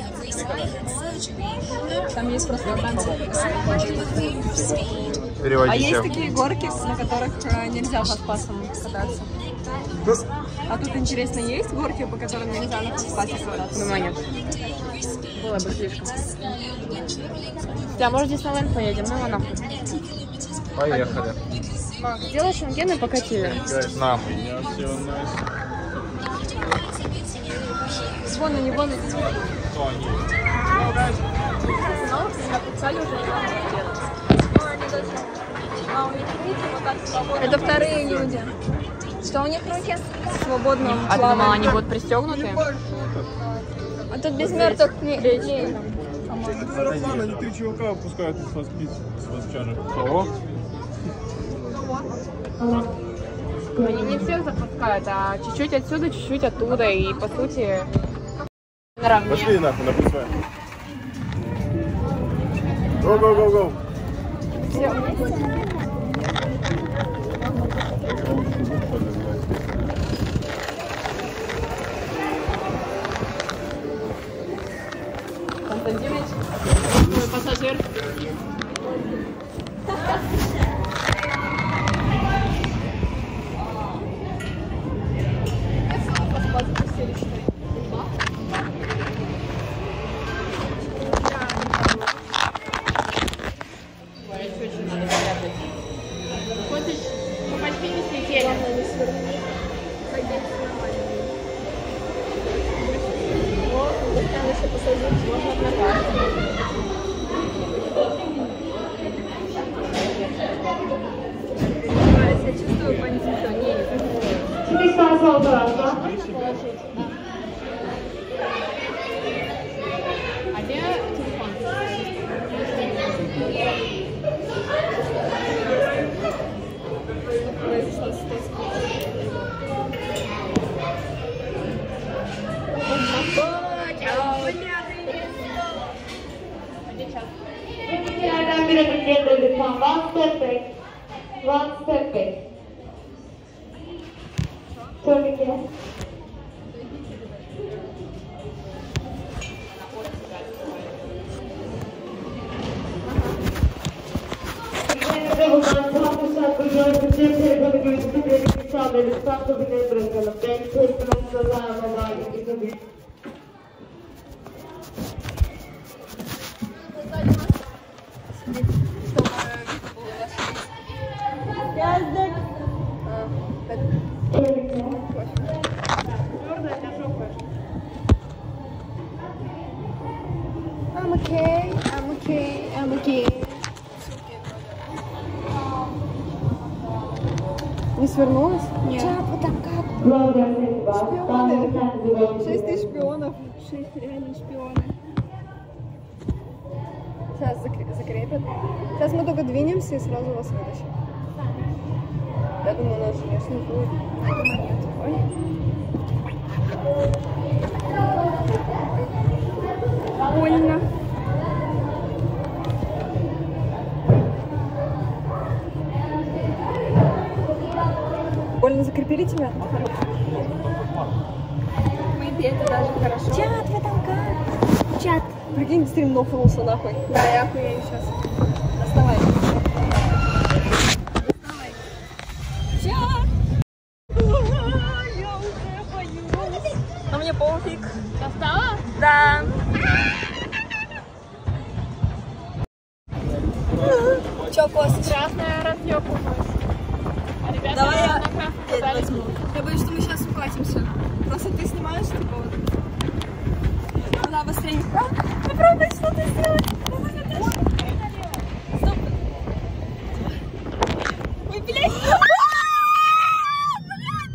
Там есть просто танцы. Переводите. А есть такие горки, на которых э, нельзя фастпассом кататься. А тут, интересно, есть горки, по которым нельзя на фастпассе кататься? Думаю, нет. Было бы слишком. Да, может, в Диснейленд поедем? Ну его нахуй. Поехали. Макс, сделай шенген и покатили. На. Вон они, вон они. Кто они? Это вторые люди. Что у них в руке? Свободно А ты думала, плавают. они будут пристегнуты? А тут без мертвых людей. Сарафан, они три чувака выпускают с вас пить, с вас чары. Кого? Они не всех запускают, а чуть-чуть отсюда, чуть-чуть оттуда. И по сути наравне. Пошли нахуй, напускай. Go, go, go, go. Константинович, мой пассажир. Хочешь попасть в фильм «Слетели»? Я чувствую понизительное. Şimdi sağ sol tarafta. А где телефон? Yerden bir adım geri lütfen. One step back. One step back. Turnike. Üzerinizde bulunan tam uçak bölümü cep telefonu görüntüsü verilmiş sağlayıp lütfen kabineye bırakalım. Ben telefonumuza dayanmalar gibi. I'm okay, I'm okay, I'm okay. Не свернулась? Нет. Чапа, там как? Шпионы. Шесть тысяч шпионов. Шесть реально шпионов. Сейчас закр- закрепят. Сейчас мы только двинемся и сразу вас вытащим. Я думаю, у нас же не будет. Нет. Ой. Больно. Больно закрепили тебя? Мы это даже хорошо. Чат, вы там как? Чат. Прикинь, стрим нофнулся нахуй. Да, я охуею сейчас. Доставай. Доставай. Чат. Я уже боюсь. А мне пофиг. Достала? Да. Чё, Кость? Красная разъёбка. Ребята, Давай я на красную опять подали. возьму. Я боюсь, что мы сейчас укатимся. Просто ты снимаешь, типа вот. Ну да, быстрее. А, попробуй что-то сделать. Давай, Наташа. Стоп. Ой, блядь. А, блядь.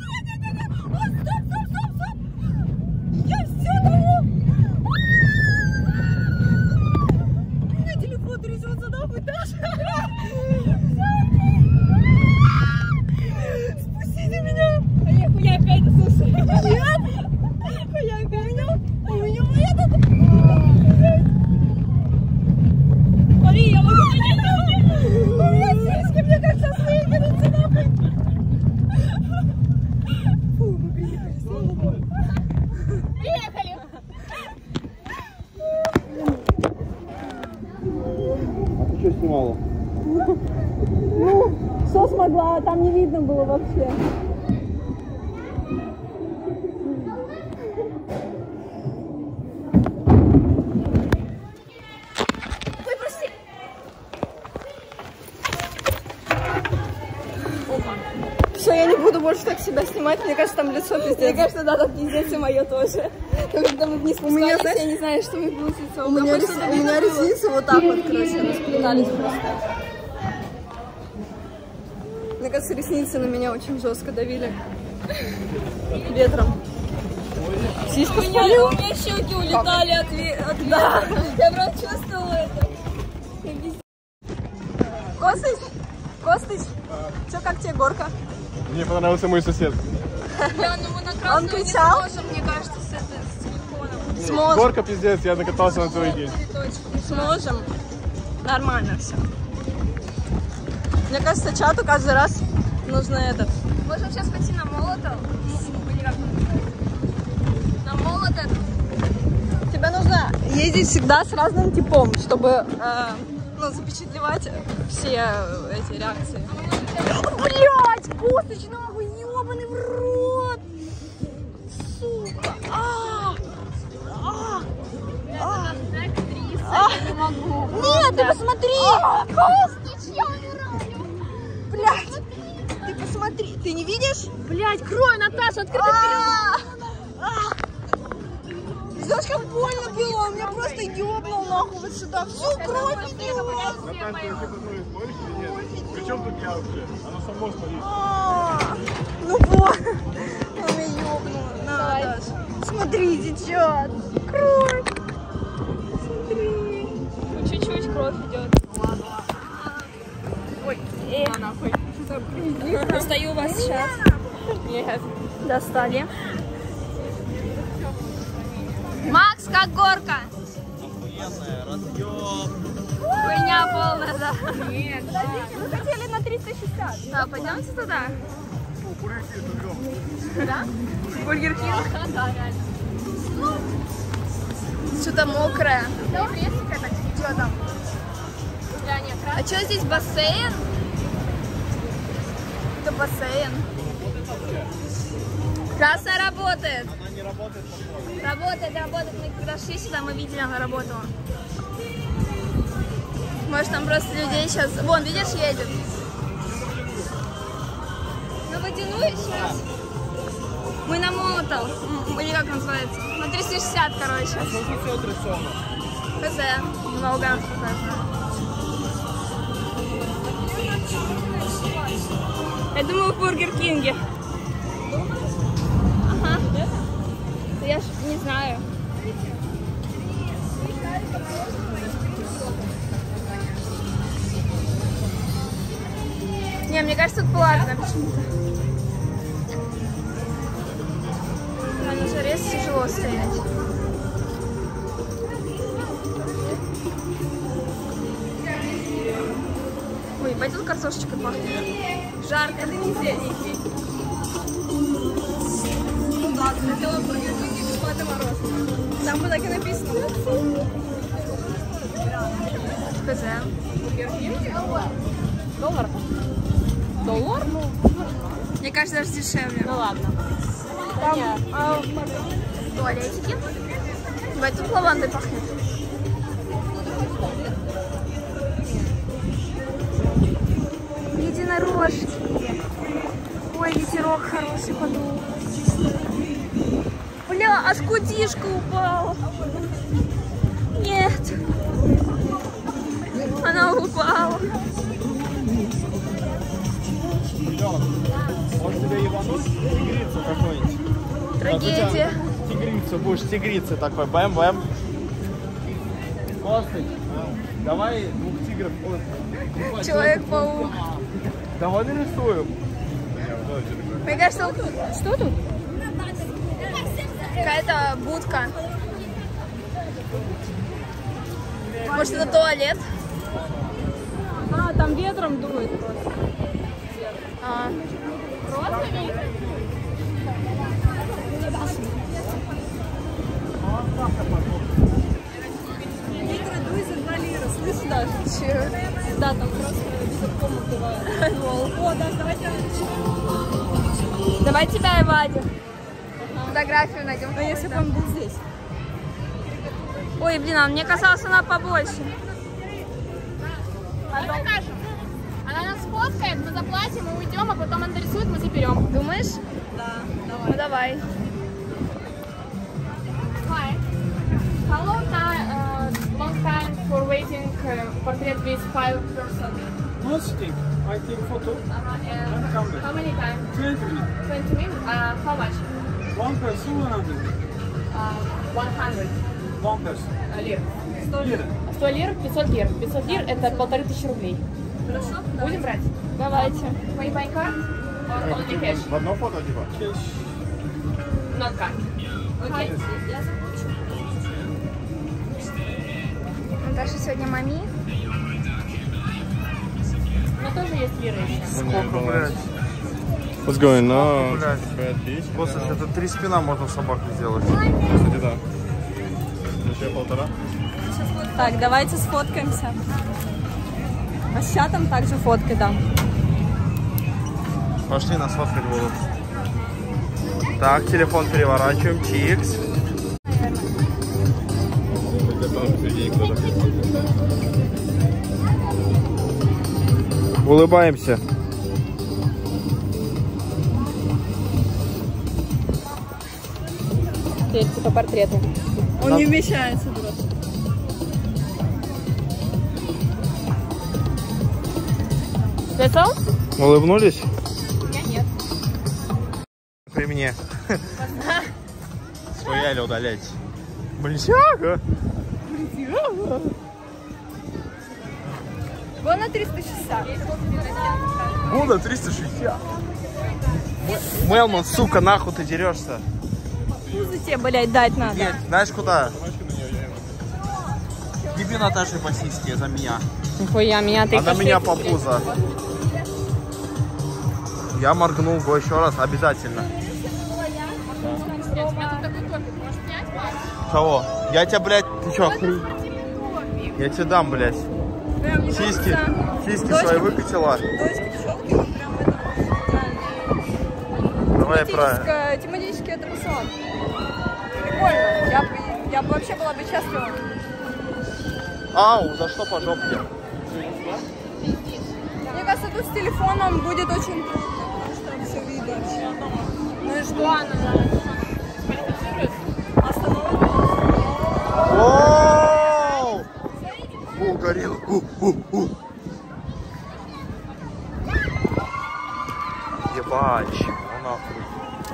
была, там не видно было вообще. Все, я не буду больше так себя снимать. Мне кажется, там лицо пиздец. Мне кажется, да, там пиздец и мое тоже. Когда мы вниз спускались, меня, знаешь, я не знаю, что мы будет лицо. У, у меня, рес... у меня ресницы вот так вот, короче, расплетались просто. Мне кажется, ресницы на меня очень жестко давили. Ветром. Сиська у меня, у меня щеки улетали от, от ветра. Да. Я прям чувствовала это. Костыч, Костыч, что, как тебе горка? Мне понравился мой сосед. Да, ну мы на красную Он кричал? не сможем, мне кажется, с, это, с телефоном. Сможем. Горка пиздец, я накатался на целый день. Сможем. Нормально все. Мне кажется, чату каждый раз нужно этот. Можем сейчас пойти на Молотов. На Молотов. Тебе нужно ездить всегда с разным типом, чтобы э, ну, запечатлевать все эти реакции. Блять, Костыч, нахуй, ебаный в рот! Сука! А! А! А! Я не могу. Нет, ты посмотри! А, Костыч, я умираю. Блять! Ты посмотри, ты не видишь? Блять, кровь, Наташа, открыто Знаешь, как больно было? У меня просто ёбнул нахуй вот сюда. Всю кровь идет. Наташа, ты посмотришь, смотришь или нет? Причем тут я вообще? Оно само смотрит. Ну вот. Он меня ёбнул. На, Даш. Смотри, течет. Кровь. Смотри. Ну, чуть-чуть кровь идет. Ой, э, нахуй. Достаю вас сейчас. Нет. Достали. Макс, как горка? Охуенная, разъёб. Хуйня полная, да. Нет. Подождите, мы хотели на триста шестьдесят. Да, пойдемте туда. Да? Бургер Кинг? Да, реально. Что-то мокрое. Да, резко так. Что там? Да, нет, А что здесь бассейн? Это бассейн. Краса работает. Она не работает, походу. Работает, работает. Мы когда шли сюда, мы видели, она работала. Может, там просто людей сейчас... Вон, видишь, едет. На водяную сейчас. Мы на Молотов. М, Или как называется? На триста шестьдесят, короче. А сколько все отрисовано? ХЗ. Много. Я думаю, в Бургер Кинге. Ага. Я ж не знаю. Не, мне кажется, тут платно почему-то. А на жаре тяжело стоять. Ой, пойдет картошечкой пахнет. Жарко. Ну да, хотела бургер Кинг бесплатный мороз. Там бы так и написано. ХЗ. Бургер Кинг? Доллар? Доллар? Мне кажется, даже дешевле. Ну ладно. Там а, туалетики. Давай, тут лавандой пахнет. Единорожки. Ой, ветерок хороший подул. Бля, аж кудишка упала. Нет. Она упала. Может тебе ебануть тигрицу какой-нибудь? Трагедия. Тигрицу, будешь тигрицей такой, бэм-бэм. Костыч, давай двух тигров. Ой, Человек-паук. давай нарисуем. Мне кажется, вот тут. Что тут? Какая-то будка. Может, это туалет? А, там ветром дует просто. А. Ветра дует за два лира, слышишь, Даша? Че? Да, там просто О, да, давайте. Давай тебя и Вадю. Фотографию найдем. Ну, если бы он был здесь. Ой, блин, а мне казалось, она побольше. Она нас сфоткает, мы заплатим, мы уйдем, а потом она рисует, мы заберем. Думаешь? Да, давай. Ну давай. Hi. How long time, uh, long time for waiting uh, portrait with five person? No sitting. I take photo. Uh-huh. And And come back. how many time? twenty minutes. twenty minutes? Uh, how much? One person, one hundred. Uh, one hundred One person. лир. Лира. сто лир, пятьсот лир. пятьсот лир это полторы тысячи рублей. Хорошо? Будем брать? Давайте. Money by card? Or only cash? В одно фото типа? Cash. Not card. Окей, я заплачу. Наташа сегодня мами. У меня тоже есть лиры еще. Сколько, блядь? What's going on? Блядь. Bad bitch. После это три спина можно собаку сделать. Кстати, да. Еще полтора. Так, давайте сфоткаемся. А с чатом также фотки дам. Пошли, нас фоткать будут. Так, телефон переворачиваем. Чикс. Улыбаемся. Теперь типа портреты. Он не вмещается просто. Готов? Улыбнулись? Я нет. При мне. Своя или удалять? Блинчага. Вон на триста шестьдесят. Буда триста шестьдесят. Мелман, сука, нахуй ты дерешься? За тебе, блядь, дать надо. Нет, знаешь куда? Еби Наташи по сиське за меня. Нихуя, меня ты Она меня по пузо. Я моргнул го еще раз, обязательно. Кого? Я тебя, блядь, ты что, охренел? Я тебе дам, блядь. Сиськи, сиськи свои выкатила. Давай правильно. Тематический аттракцион. Прикольно. Я, бы- я бы вообще была бы счастлива. Ау, за что по жопке? Мне кажется, тут с телефоном будет очень трудно, потому что все видно. Ну и что? Остановим. Оу! О, горел. У, у, у. Ебать, чего нахуй?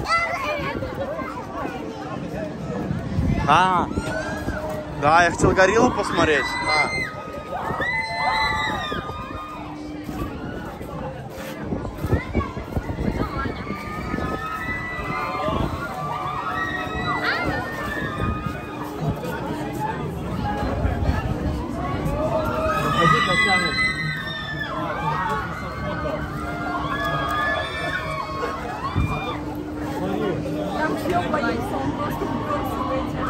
А, да, я хотел гориллу посмотреть. А. Там съем боится, он просто уперся в эти.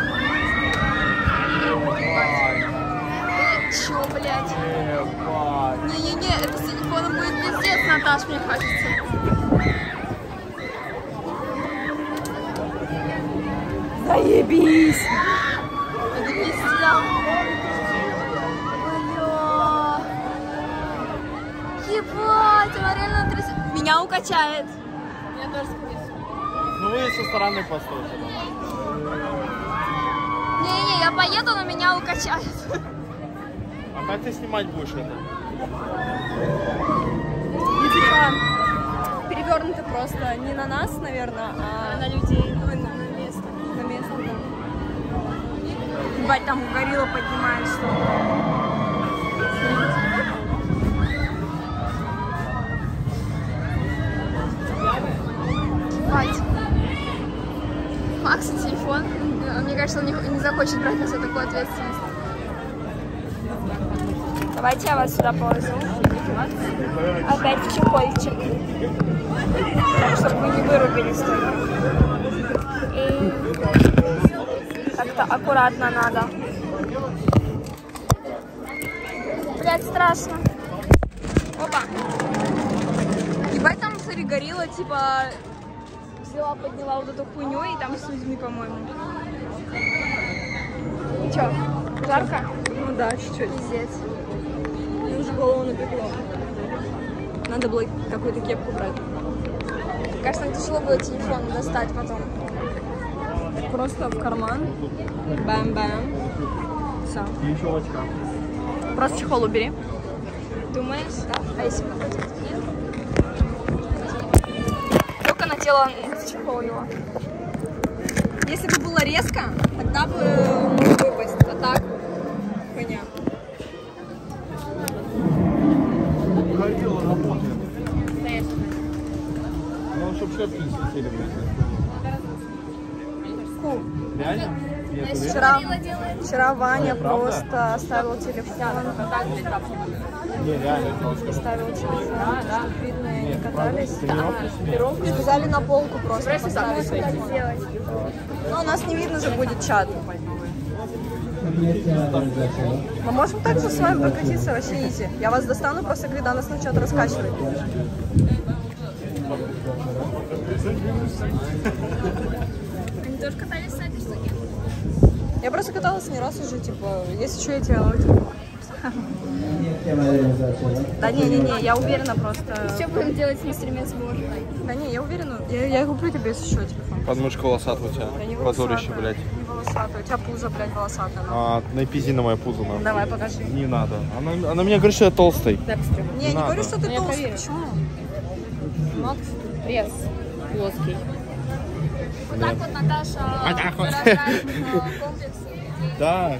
Чё, блядь? Не-не-не, это с телефоном будет пиздец, Наташ, мне кажется. Заебись! Это пиздец. Бля. Ебать, она реально трясет. Меня укачает. Меня тоже сквозит. Ну вы со стороны постойте. Не-не, я поеду, но меня укачает. А как ты снимать будешь это? Ну, типа, перевернуто просто не на нас, наверное, а на людей. Ой, на, на место. На место, да. Ебать, там горилла поднимает что-то. Ебать. Макса телефон. Мне кажется, он не, не захочет брать на себя такую ответственность. Давайте я вас сюда положу. Опять в чехольчик. Так, чтобы вы не вырубились только. И как-то аккуратно надо. Блять, страшно. Опа. Ебать, там, смотри, горилла, типа, взяла, подняла вот эту хуйню, и там с людьми, по-моему. И чё, жарко? Ну да, чуть-чуть. Пиздец. Мне уже голову напекло. Надо было какую-то кепку брать. Кажется, тяжело было телефон достать потом. Просто в карман. Бэм-бэм. Все. И еще в очках. Просто чехол убери. Думаешь? Да. А если покрутить? Нет? Только надела чехол его. Если бы было резко, тогда бы мог выпасть. А так, хуйня. Горилла работает. Ну, чтобы шляпки не слетели, блядь. Фу. Реально? Нет, Вчера, вчера Ваня просто оставил телефон. Не, реально. Оставил телефон, чтобы видно, они катались. Сказали на полку просто поставить телефон. Но у нас не видно же будет чат. Мы можем также с вами прокатиться вообще изи. Я вас достану просто, когда нас начнет раскачивать. Они тоже катались с этой штуки? Я просто каталась не раз уже, типа, есть еще эти... Да не-не-не, я уверена просто... Что будем делать на стриме с Божей? Да не, я уверена, я, я куплю тебе если еще телефон. Подмышка волосатая у тебя. Да не Позорище, волосатая, блядь. не волосатая, у тебя пузо, блядь, волосатая. А, напизи на мое пузо, нахуй. Давай, покажи. Не надо. Она, она мне говорит, что я толстый. Не, не, не надо. говорю, что ты Я толстый, проверю. почему? Макс, пресс плоский. Вот так вот Наташа Вот так вот. выражает э, комплексы. Да.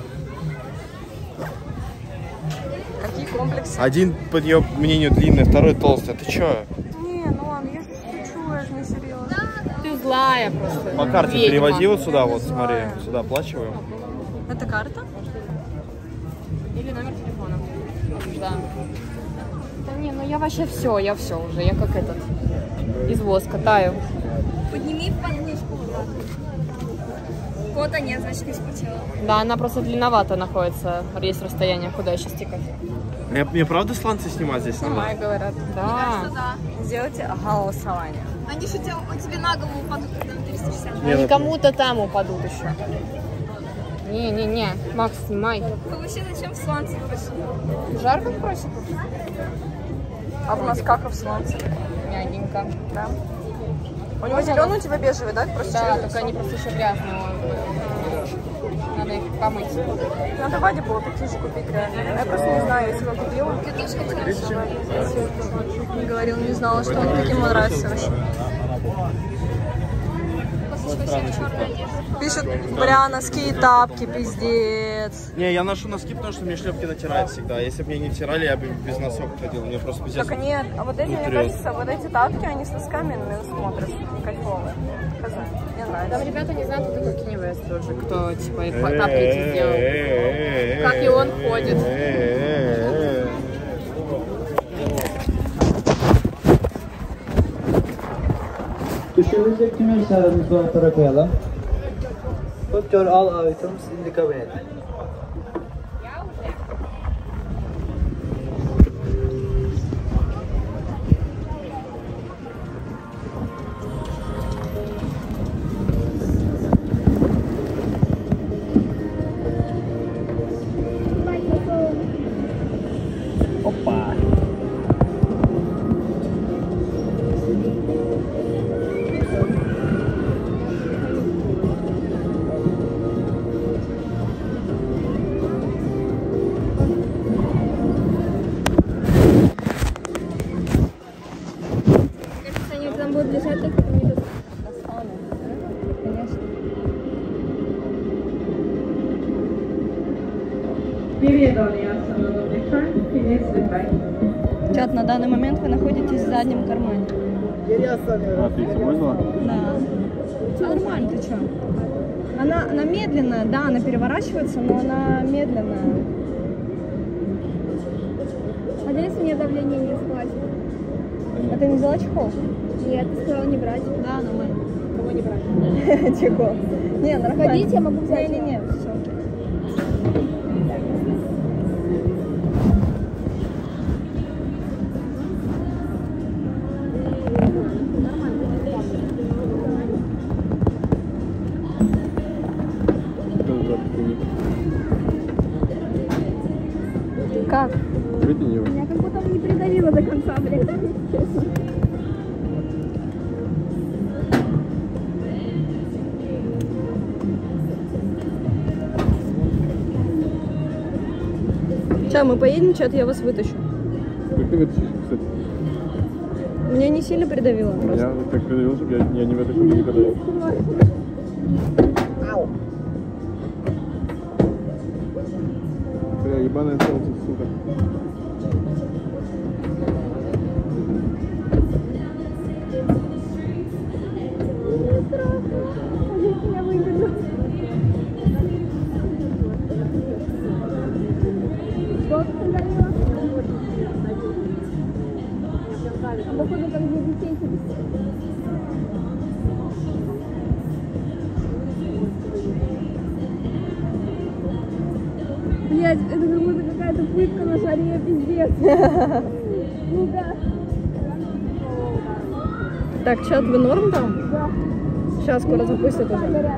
Какие комплексы? Один, по ее мнению, длинный, второй толстый. А ты чё? Не, ну ладно, я же шучу, я же не серьезно. Ты злая просто. По карте Ведьма. переводи вот сюда, вот Не смотри. знаю. Сюда оплачиваем. Это карта? Или номер телефона. Да. Да не, ну я вообще все, я все уже, я как этот, из воска таю. Подними подмышку вот так. Кота нет, значит не спотела. Да, она просто длинновато находится, есть расстояние, куда еще стикать. Мне, мне правда сланцы снимать здесь Снимай, надо? говорят. Да. Да. Сделайте голосование. Они же тебе, у тебя на голову упадут, когда на триста шестьдесят. Они кому-то там упадут еще. Не-не-не, Макс, снимай. Вы вообще зачем в сланцы пришли? Жарко просит? А в носках и в солнце? Мягенько. Да. У него зеленый, у тебя бежевый, да? Просто Да, через только лицо. они просто еще грязные. Надо их помыть. Надо Ваде было такие же купить реально. Я просто не знаю, если его купила. Ты тоже хотела? Не говорил, не знала, что он таким нравится вообще. Пишут, бля, носки и тапки, пиздец. Не, я ношу носки, потому что мне шлепки натирают всегда. Если бы мне не втирали, я бы без носок ходил. Мне просто пиздец. Так нет, а вот эти, мне Внутри. кажется, вот эти тапки, они с носками на смотрятся, не кайфовые. Хз, мне Там нравится. ребята не знают, кто такой Кенни Вест тоже, кто типа и тапки эти сделал. Как и он ходит. Düşürülecek tüm eşyalarımızı dolaplara koyalım. Put your all items in the cabinet. Hoppa. Кажется, они там будут лежать, так как они тут. Чат, на данный момент вы находитесь в заднем кармане. А, ты их вызвала? Да. Все нормально, ты что? Она, она медленная, да, она переворачивается, но она медленная. А если мне давление не схватит? А ты не взяла чехол? Нет, ты сказала не брать. Да, нормально. Кого не брать? Чехол. Не, нормально. Ходить я могу взять. Не-не-не, все. Выкинь его. Я как будто не придавила до конца, блядь. Сейчас мы поедем, чат, я вас вытащу. Как ты вытащишь, кстати? Меня не сильно придавило просто. Я так придавил, чтобы я, я не вытащил, не подавил. Бля, ебаная солнце, сука. Походу, там где детей тебе. Блять, это как будто какая-то пытка на жаре, пиздец. Ну-ка. Так, чат, вы норм там? Да. Сейчас скоро запустят уже.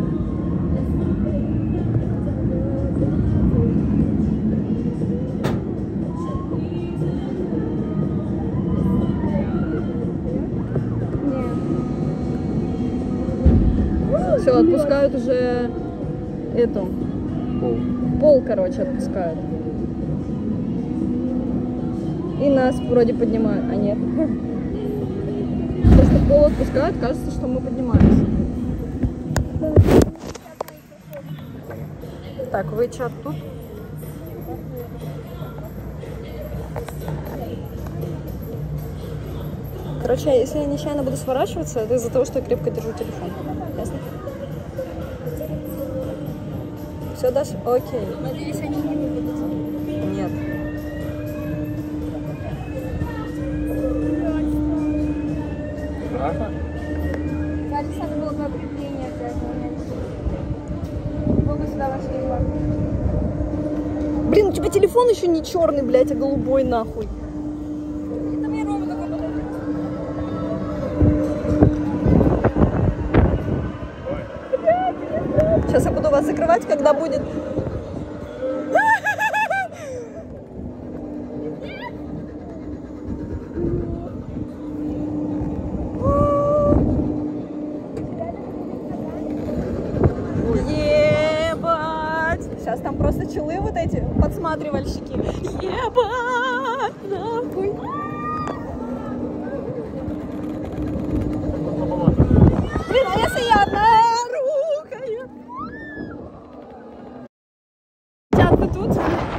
Все, отпускают уже эту. Пол. Пол, короче, отпускают. И нас вроде поднимают, а нет. Просто пол отпускают, кажется, что мы поднимаемся. Так, вы чат тут? Короче, если я нечаянно буду сворачиваться, это из-за того, что я крепко держу телефон. Ясно? Все, Даша? Окей. Надеюсь, они не выйдут. Нет. Страшно? Кажется, надо было бы укрепление взять. Вот мы сюда вошли. Блин, у тебя телефон еще не черный, блядь, а голубой нахуй. Это мне Рома такой подойдет. Сейчас я буду вас закрывать, когда будет... Ебать! Сейчас там просто челы вот эти, подсматривальщики. Ебать! Нахуй! Блин, а если я одна рукаю? Чат, вы тут?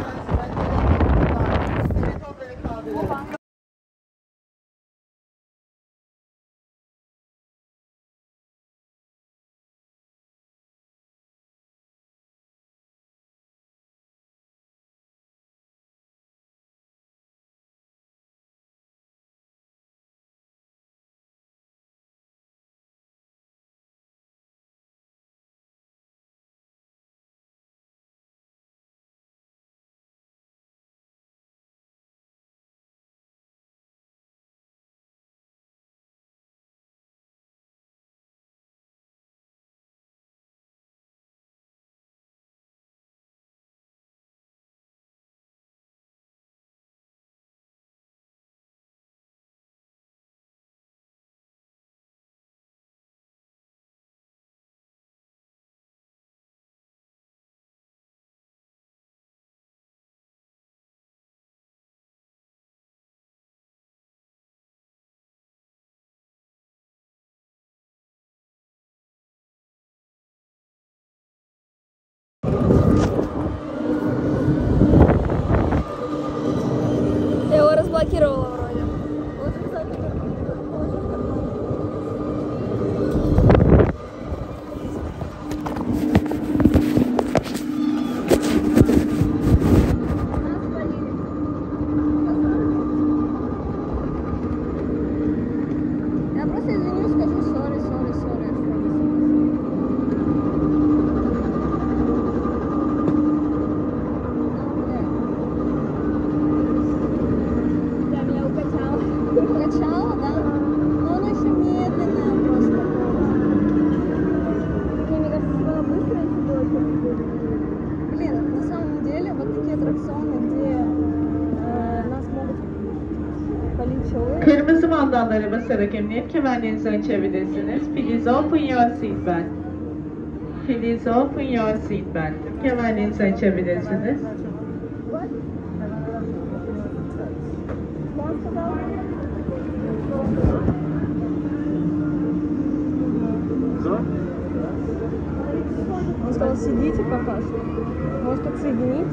Я его разблокировала вроде. Вот рюкзак положи в карман. Я просто извинюсь, скажу сори, сори, сори. sandalları basarak emniyet kemerlerinizi açabilirsiniz. Please open your seatbelt. Please open your seatbelt. Kemerlerinizi açabilirsiniz. Он сказал, сидите пока что. Может подсоединить?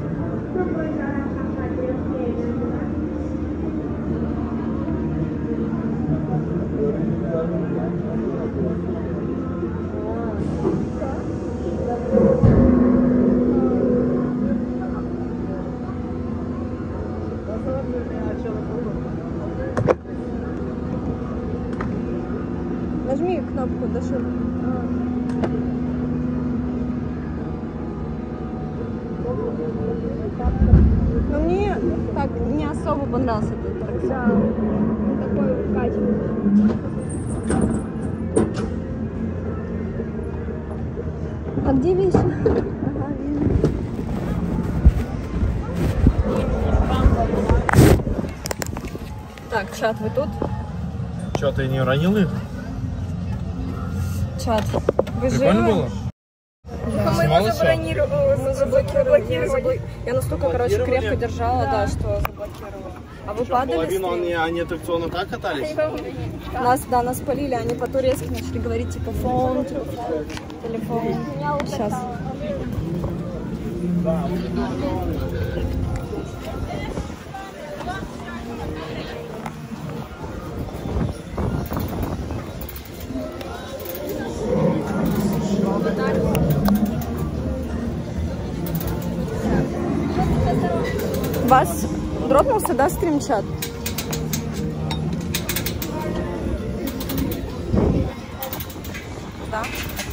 Нажми кнопку «Дошел». Но мне так не особо понравился этот аттракцион. Да, он такой вкачивающий. А где вещи? Ага, видно. Так, чат, вы тут? Че, ты не уронил их? Чат, вы живы? Прикольно было? Да. Мы его забронировали, мы заблокировали. Я настолько, короче, крепко держала, да, что заблокировала. А вы падали? Половину они, они аттракционно так катались? Нас, да, нас полили, они по-турецки начали говорить, типа, фон, телефон, телефон. Сейчас. Вас дропнулся, да, стримчат? Да.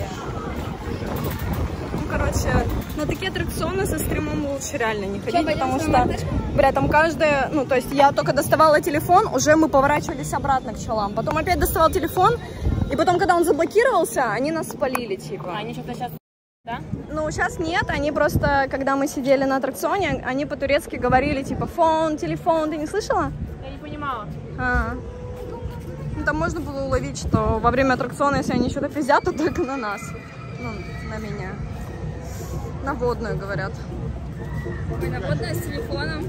Ну, короче, на такие аттракционы со стримом лучше реально не ходить, потому что, бля, там каждая, ну, то есть я только доставала телефон, уже мы поворачивались обратно к челам, потом опять доставал телефон, и потом, когда он заблокировался, они нас спалили, типа. Они что-то сейчас... Да? Ну, сейчас нет, они просто, когда мы сидели на аттракционе, они по-турецки говорили, типа, фон, телефон, ты не слышала? Я не понимала. А, ну, там можно было уловить, что во время аттракциона, если они что-то пиздят, то только на нас, ну, на меня. На водную, говорят. Ой, на водную с телефоном.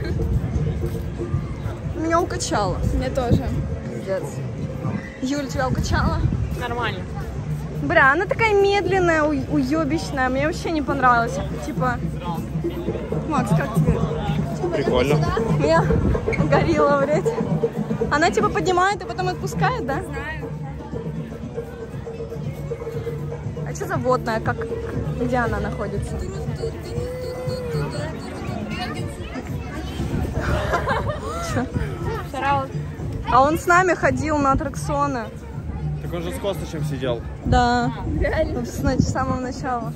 Меня укачало. Мне тоже. Пиздец. Юль, тебя укачала? Нормально. Бля, она такая медленная, у- уебищная, мне вообще не понравилось. Типа, Макс, как тебе? Прикольно. Я горила, блядь. Она типа поднимает и потом отпускает, да? Знаю. А что за водная? Как, где она находится? Чё? А он с нами ходил на аттракционы. Так он же с Костычем сидел. Да. Реально? С, нач- с самого начала.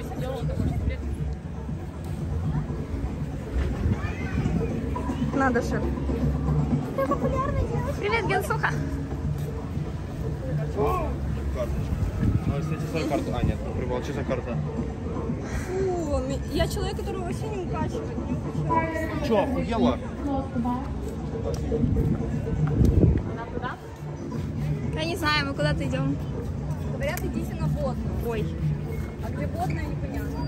Надо, шеф. Привет, Генсуха. Карточка. Ну, кстати, свою карту. А, нет, прибыл, что за карта? Фу, ми- я человек, который вообще не укачивает. Не укачивает. Че, охуела? Я не знаю, мы куда-то идем. Говорят, идите на водную. Ой. А где водная, непонятно.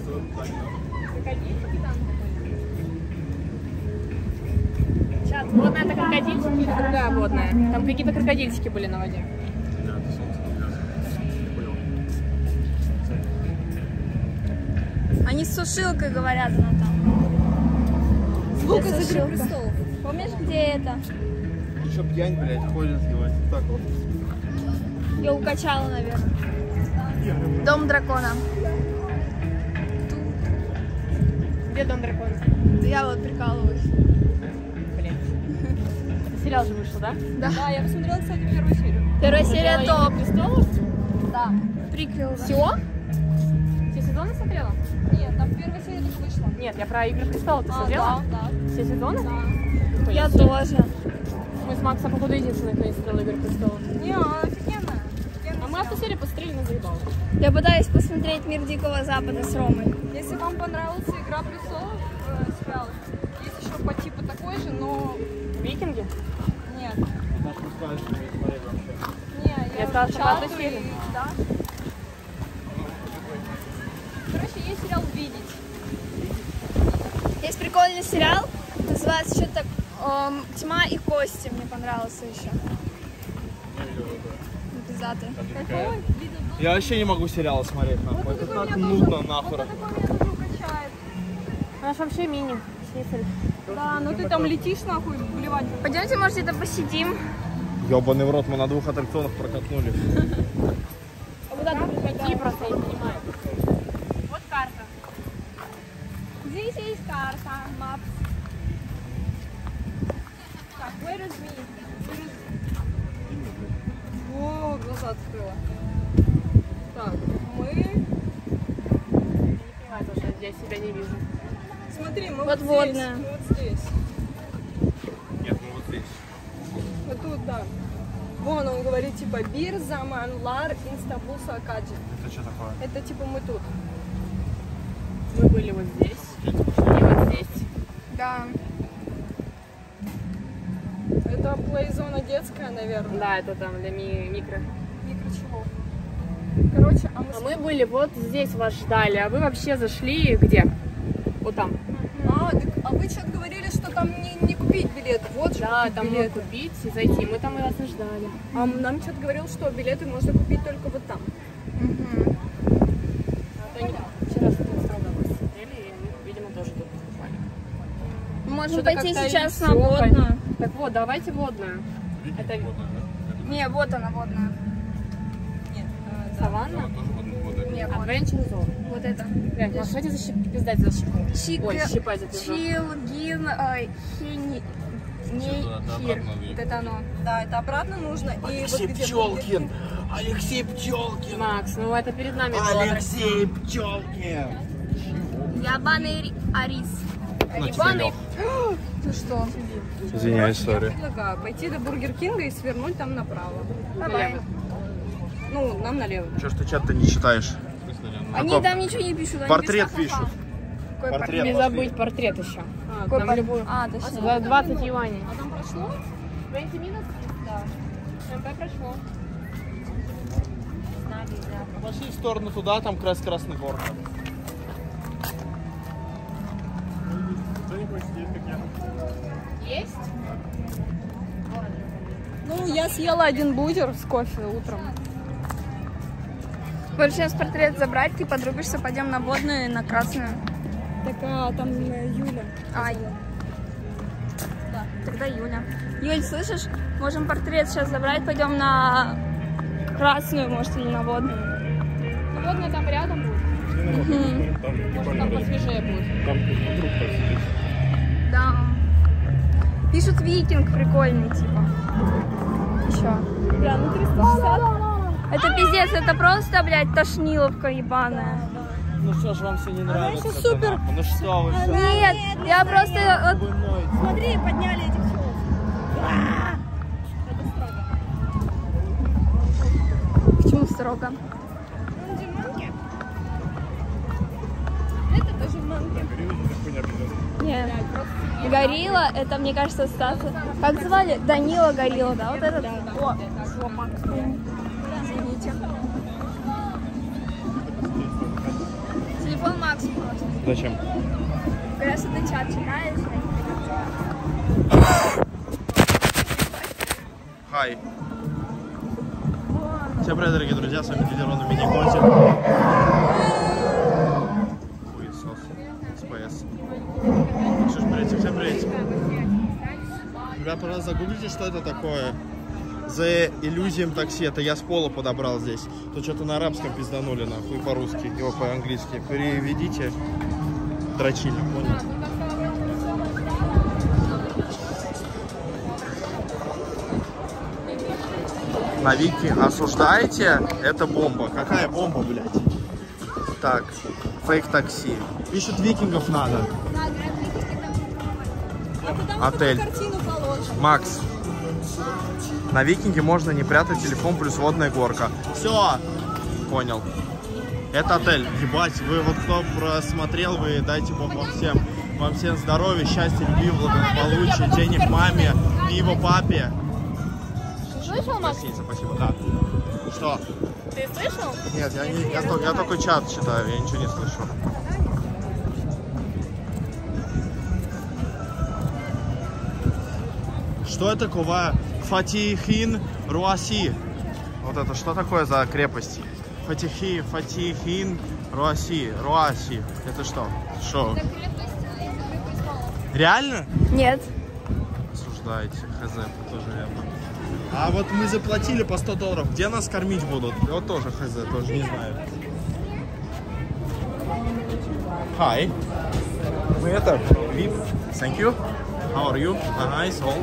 Сейчас, водная это крокодильчики или другая водная? Там какие-то крокодильчики были на воде. Они с сушилкой говорят, она там. Звук Где из «Игры сушилка? престолов». Помнишь, где это? Еще пьянь, блядь, ходит, ебать. Так вот. Я укачала, наверное. Дом дракона. Где дом дракона? Да я вот прикалываюсь. Блин. Это сериал же вышел, да? Да. Да, я посмотрела, кстати, первую серию. Первая серия топ. Престолов? Да. Приквел. Да. Все? Все сезоны смотрела? Нет, там первая серия только вышла. Нет, я про Игры престолов. Ты А, смотрела? да, да. Все сезоны? Да. Я тоже. Мы с Максом, походу, единственные, кто не смотрел Игры престолов. Не, она офигенная. А мы одну серию посмотрели на заебало. Я пытаюсь посмотреть «Мир Дикого Запада» с Ромой. Если вам понравился «Игра престолов», э, сериал, есть еще по типу такой же, но Викинги? Нет. Не, я Это уже сама чатаю, фильм. да. Короче, есть сериал «Видеть». Есть прикольный сериал, называется что-то так эм, «Тьма и кости», мне понравился еще. Пиздатый. Какой? Я вообще не могу сериалы смотреть, нахуй. Это так нудно, нахуй. Наш вообще мини. Снифель. Да, ну ты там летишь нахуй, блевать. Пойдемте, может, где-то посидим. Ёбаный в рот, мы на двух аттракционах прокатнули. Куда ты прийти, просто я не понимаю. Вот карта. Здесь есть карта, map. Так, where is me? Where is... О, глаза открыла. Так, мы... Я не понимаю, потому что я себя не вижу. Смотри, мы Вот вот, водная. здесь. Мы вот здесь. Нет, мы вот здесь. Вот тут, да. Вон он говорит, типа, бир, заман, лар, инстабуса, акаджи. Это что такое? Это типа мы тут. Мы были вот здесь и вот здесь. Да. Это плей-зона детская, наверное. Да, это там для ми- микро. Микро чего? Короче, а мы... А мы были вот здесь, вас ждали, а вы вообще зашли где? Вот там. А, так, а вы что-то говорили, что там не, не купить билет. Вот же Да, купить там мы билеты. купить и зайти. Мы там и вас и ждали. А нам что-то говорил, что билеты можно купить только вот там. А то они вчера с этим строго посмотрели, и мы, видимо, тоже тут покупали. Мы можем Что-то пойти как-то сейчас и на всё, водную. Так вот, давайте водную. Это Не, вот она, водная. саванна? Не, вот, Adventure Zone. вот это. Блядь, Маша, хватит защип- пиздать за щеку. Чик, Ой, щипать за пизду. чил, гин, э, хини, не, хир. Вот это оно. Да, это обратно нужно. И вот где Пчелкин! Алексей Пчелкин! Макс, ну это перед нами было. Алексей Пчелкин! Ябаный ри- арис. Ебаный. Ты что? Извиняюсь, Я сори. предлагаю пойти до Бургер Кинга и свернуть там направо. Давай. Ну, нам налево. Чё ж ты чат-то не читаешь? Они Какой? там ничего не пишут. они Портрет пишут, ха-ха. пишут. Какой Портрет. Не забыть портрет еще. А, Какой Нам пор- любую. А, точно. За двадцать юаней. а там прошло? двадцать минут? Да. МП прошло. Пошли в сторону туда, там как раз Красный Горка. Есть? Ну, я съела один бургер с кофе утром. Вот сейчас портрет забрать, ты подрубишься, пойдем на водную и на красную. Так, а там э, Юля. Ай. Да, тогда Юля. Юль, слышишь? Можем портрет сейчас забрать, пойдем на красную, может, или на водную. Ну водная там рядом будет. Может там посвежее будет. Там вдруг посидеть. Да. Пишут викинг прикольный, типа. Еще. Бля, ну триста шестьдесят. Это пиздец, это просто, блядь, тошниловка ебаная. Ну что ж, вам все не нравится? еще супер. нахуй? Ну что вы, все? Нет, я просто... вот- Вы ноете. Смотри, подняли этих пчел. Почему строго? Ну, где манки? Это тоже манки. Нет. Горилла, это, мне кажется, Стас. Как звали? Данила Горилла, да? Вот этот? О, жопа. Извините. Телефон Макс просто. Зачем? Говорят, что ты чат читаешь. Хай. Всем привет, дорогие друзья, с вами Дилерон и Миникотик. Хуесос. СПС. Что ж, приветик, всем приветик. Ребята, пожалуйста, загуглите, что это такое. The Elysium такси, это я с пола подобрал здесь. Тут что-то на арабском пизданули, нахуй, по-русски, его по-английски. Переведите. Дрочили, понял? На Вики осуждаете? Это бомба. Какая бомба, блядь? Так, фейк такси. Пишут, викингов надо. Отель. Макс. На викинге можно не прятать телефон плюс водная горка. Все. Понял. Это отель. Ебать, вы вот кто просмотрел, вы дайте Бог вам всем. Вам всем здоровья, счастья, любви, благополучия, денег маме, пива папе. слышал, Макс? Гостиница, спасибо, да. Что? Ты слышал? Нет, я, не, я, только, я только чат читаю, я ничего не слышу. Что это такое? Фатихин Руаси. Вот это что такое за крепость? Фатихи, Фатихин Руаси. Руаси. Это что? Что? Реально? Нет. Осуждаете. Хз, тоже верно. А вот мы заплатили по сто долларов. Где нас кормить будут? Вот тоже хз, тоже не знаю. Hi. Мы это, ви ай пи. Thank you. How are you? Uh, nice, all.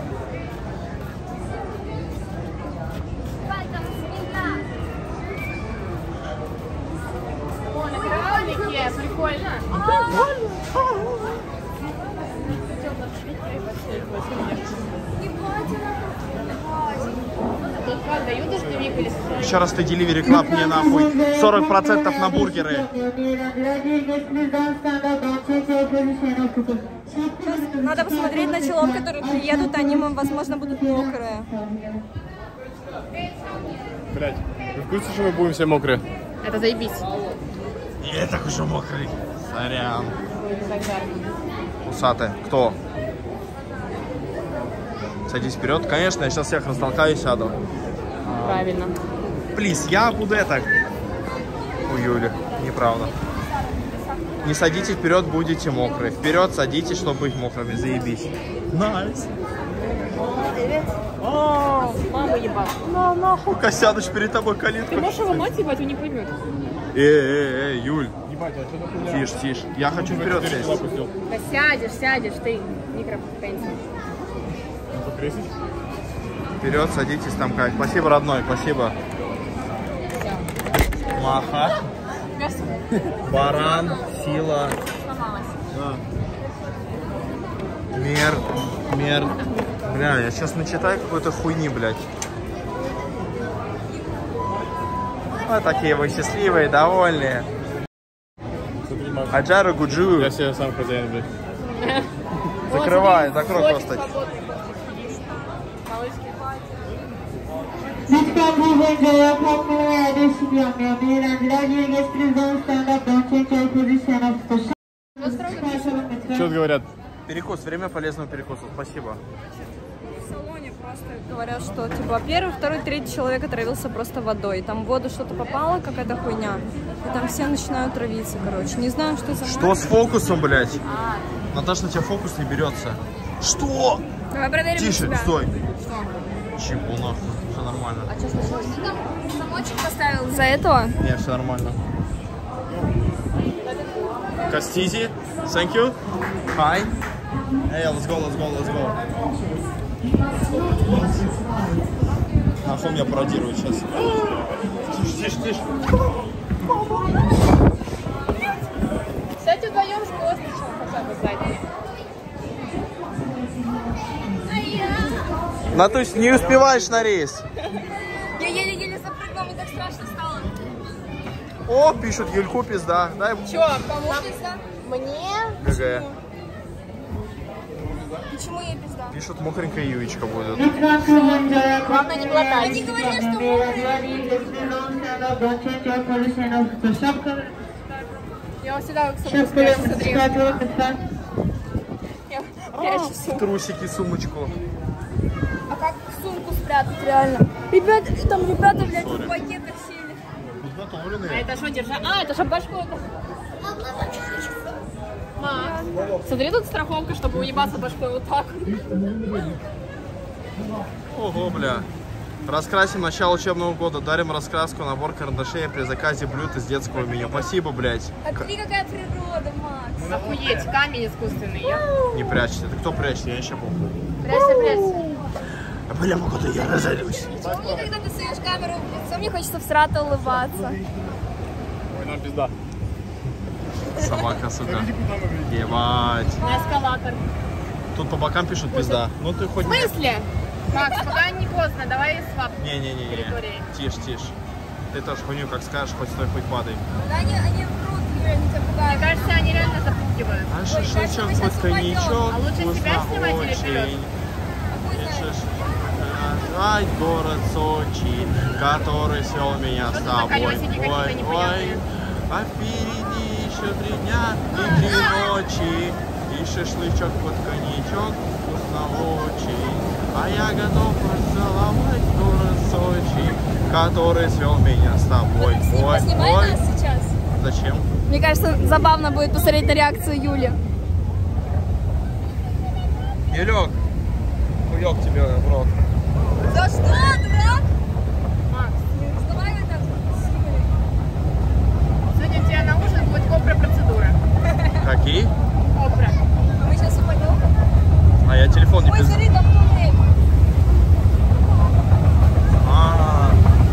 О, на кораблике, прикольно. Тут как дают дождевик или что? Еще раз ты Delivery Club мне нахуй. сорок процентов на бургеры. Надо посмотреть на челов, которые приедут, они, возможно, будут мокрые. Блять, вы в курсе, что мы будем все мокрые? Это заебись. Я так уже мокрый. Сорян. Усатый. Кто? Садись вперед. Конечно, я сейчас всех растолкаю и сяду. Правильно. Плиз, я буду это... У Юли. Неправда. Не садитесь вперед, будете мокрые. Вперед садитесь, чтобы быть мокрыми. Заебись. Найс. О, маму ебал. На нахуй, сядешь перед тобой калитку. Ты можешь его мать ебать, он не поймет. Эй, эй, эй, Юль. Ебать, а что за хуйня? Тише, тише. Я хочу вперед сесть. Да сядешь, сядешь, ты микропотенция. Покрестить? Вперед, садитесь там как. Спасибо, родной, спасибо. Маха. Баран, сила. Мер, мер. Бля, я сейчас начитаю какой-то хуйни, блядь. Вот такие вы счастливые, довольные. Смотри, Макс. Хаджару Гуджу. Я себе сам хозяин, блядь. Закрывай, закрой просто. Что говорят? Перекус, время полезного перекуса. Спасибо. В салоне просто говорят, что типа первый, второй, третий человек отравился просто водой. Там в воду что-то попало, какая-то хуйня. И там все начинают травиться, короче. Не знаю, что за... Что с фокусом, блядь? А. Наташа, на тебя фокус не берется. Что? Давай проверим. Тише, тебя. стой. Что? Чипу нахуй, все нормально. А что случилось? Ты там замочек поставил из-за этого? Нет, все нормально. Кастизи, thank you. Hi. Hey, let's go, let's go, let's go. Нахуй меня пародирует сейчас. Тише, тише, тише. Кстати, вдвоем с косточком хотя бы сзади. Натусь, не успеваешь на рейс. Я еле-еле запрыгнула, мне так страшно стало. О, пишут, Юльку пизда. Дай. Чё? Кому пизда? Мне? ГГ. Почему ей пизда? Пишут, мокренькая Юечка будет. Главное не глотать. Они говорят, что мокрые. Я всегда к собой спрячу, смотри. Я прячу сумку. Трусики, сумочку. А как сумку спрятать реально? Ребята, там ребята, блядь, в пакетах сели. А Подготовленные. это что, держа? А, это чтоб башку... Макс, смотри, тут страховка, чтобы уебаться башкой вот так. Ого, бля. Раскрасим начало учебного года. Дарим раскраску, набор карандашей при заказе блюд из детского меню. Спасибо, блядь. А смотри, какая природа, Макс. Охуеть, камень искусственный. Я... Не прячься. Ты кто прячется? Я еще помню. Прячься, прячься. Бля, могу-то я разорюсь. Почему мне, когда ты суешь камеру в лицо, мне хочется всрато улыбаться? Ой, нам пизда. Собака, сука. Ебать. На эскалатор. Тут по бокам пишут пизда. Ну ты хоть... В смысле? Макс, пока не поздно, давай свап. Не-не-не. Тише, тише. Ты тоже хуйню как скажешь, хоть стой, хоть падай. Да они, они врут, Юля, они тебя Мне пугают. кажется, они реально запугивают. А шашлычок, хоть коньячок. А лучше тебя снимать или вперед? Шашлычок. провожать город Сочи, который свел меня с тобой. Ой, ой, а впереди еще три дня и три ночи, и шашлычок под коньячок вкусно очень. А я готов поцеловать город Сочи, который свел меня с тобой. Ой, ой. Сейчас. Зачем? Мне кажется, забавно будет посмотреть на реакцию Юли. Юлек, хуёк тебе в рот. За что, дурак? Макс, вставай вот так. Сегодня у тебя на ужин будет опра-процедура. Какие? Опра. А мы сейчас упадем. А я телефон не Ой, без... смотри, там туннель. А,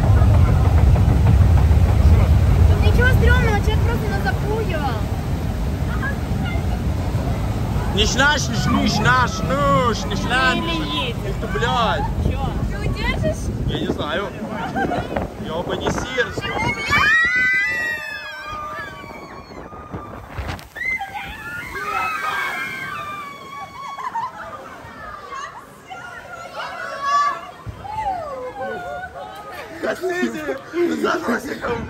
Тут ничего стрёмного, человек просто нас запуял. Ниш-наш, ниш-наш, нуш, ниш-наш. Или есть. Ух ты, блядь. Чё? Ты удержишь? Я не знаю. Ёба не сир. Хотите? За носиком.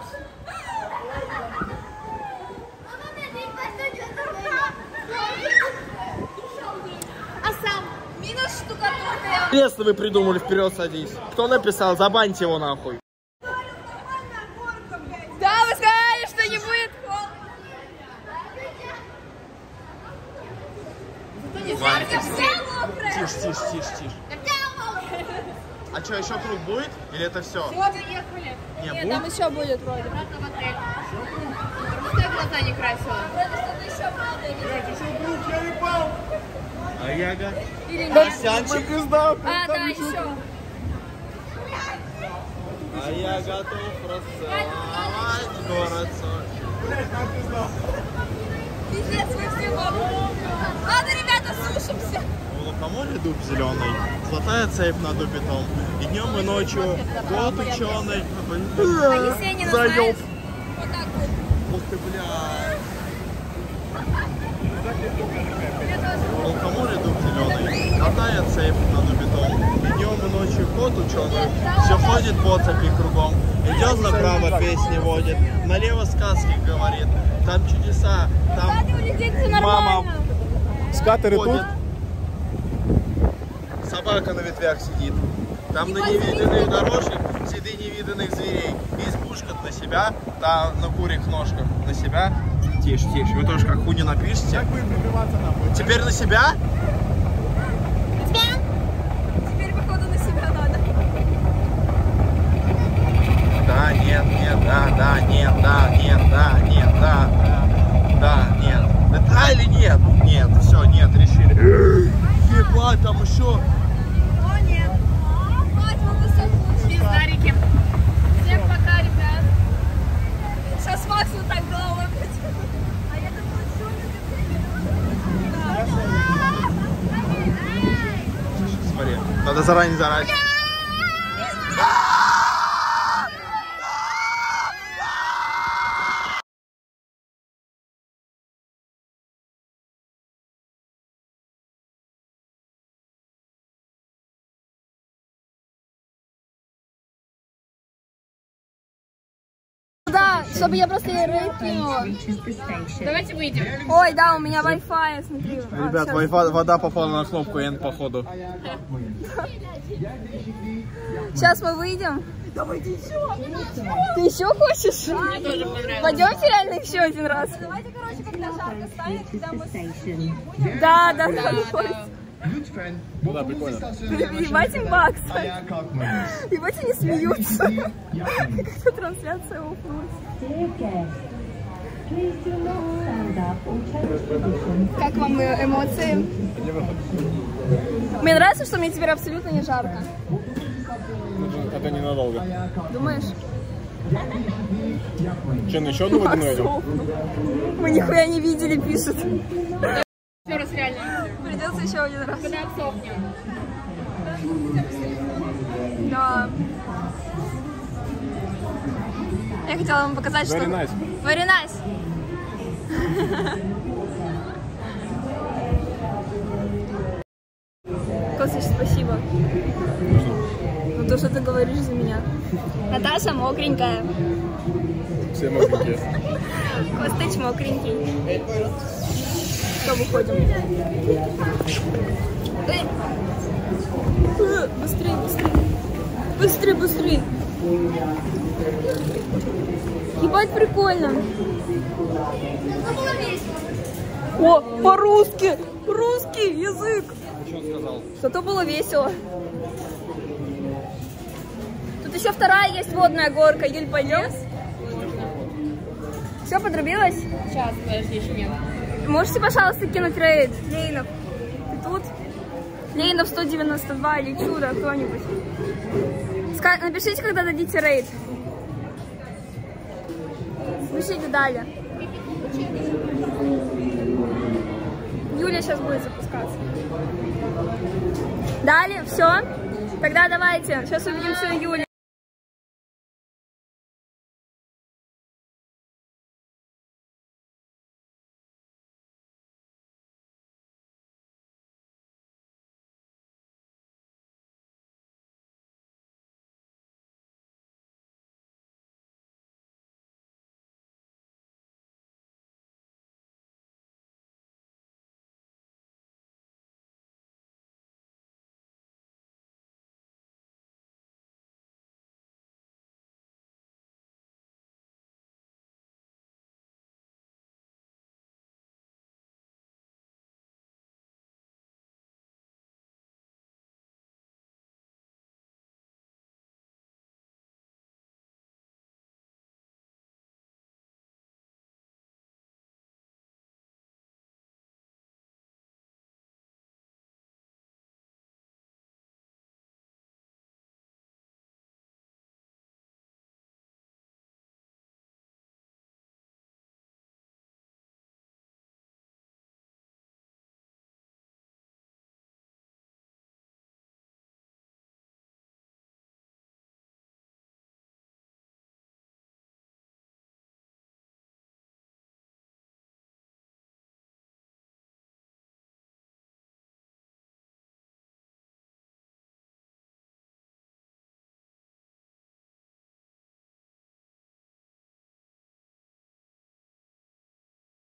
А сам минус штукатурка. Если вы придумали, вперед садись. Кто написал? Забаньте его нахуй. Да, вы сказали, что не будет Вань, холодно. тише, тише, тише, тише. А что, еще круг будет? Или это все? Вот, приехали. Не, Нет, будет? там еще будет вроде. Обратно в отель. Просто я глаза не красила. Вроде что-то еще будет. А я го... Или нет? Костянчик. А, да, еще. А я готов расцеловать город Сочи. Пиздец, мы все вокруг. Ладно, ребята, сушимся. В Лукоморье дуб зеленый, золотая цепь над дубитом. И днем, и ночью год ученый. А Есенина знаешь? Заеб. Вот так вот. Ух ты, блядь. В Лукоморье дуб зеленый, золотая цепь над дубитом. И днем, и ночью кот ученый. Все ходит по цепи кругом. Идет направо, песни водит. Налево сказки говорит. Там чудеса, там Кстати, у людей все мама нормально. Скатеры тут? ходит. Собака на ветвях сидит. Там на невиданных дорожках следы невиданных зверей. Избушка на себя, там на курьих ножках на себя. Тише, тише. Вы тоже как хуйню напишите. Как будем прикрываться нахуй? Теперь на себя? Теперь, походу, на себя надо. Да, нет, нет, да, да, нет, да, нет, да, нет, да, да, нет. Да или нет? Нет, все, нет, решили. Ебать, там еще. О, нет. Мать, мы высоко. Пиздарики. Всем пока, ребят. Сейчас Макс вот так головой будет. А я такой шумный. Смотри, надо заранее заранее. Да, чтобы я просто рейд кинула. Давайте выйдем. Ой, да, у меня Wi-Fi, смотри. А, Ребят, всё. Wi-Fi, вода попала на кнопку N, походу. Сейчас мы выйдем. Давайте еще. Ты еще хочешь? Мне тоже понравилось. Пойдемте реально еще один раз. Давайте, короче, когда жарко станет, когда мы... Да, да, да. Ну да, прикольно. Ебать им бакс. Ебать они смеются. Как-то трансляция упнулась. Как вам эмоции? Мне нравится, что мне теперь абсолютно не жарко. Это ненадолго. Думаешь? Че, на еще одну водяную идем? Мы нихуя не видели, пишут. Еще раз реально. Придется еще один раз. Когда отсохнем. Да. Я хотела вам показать, что... Very nice. Very nice. Костыч, спасибо. Наташа мокренькая. Все мокренькие. Костыч мокренький. Что, выходим? Эй. Э, быстрее, быстрее. Быстрее, быстрее. Ебать, прикольно. О, по-русски. Русский язык. Что он сказал? Зато было весело. Тут еще вторая есть водная горка. Юль, пойдем? Все, подрубилось? Сейчас, подожди, еще нет. Можете, пожалуйста, кинуть рейд? Лейнов, ты тут? Лейнов сто девяносто два или чудо, кто-нибудь. Ска напишите, когда дадите рейд. Напишите далее. Юля сейчас будет запускаться. Далее, все. Тогда давайте. Сейчас увидимся у Юли.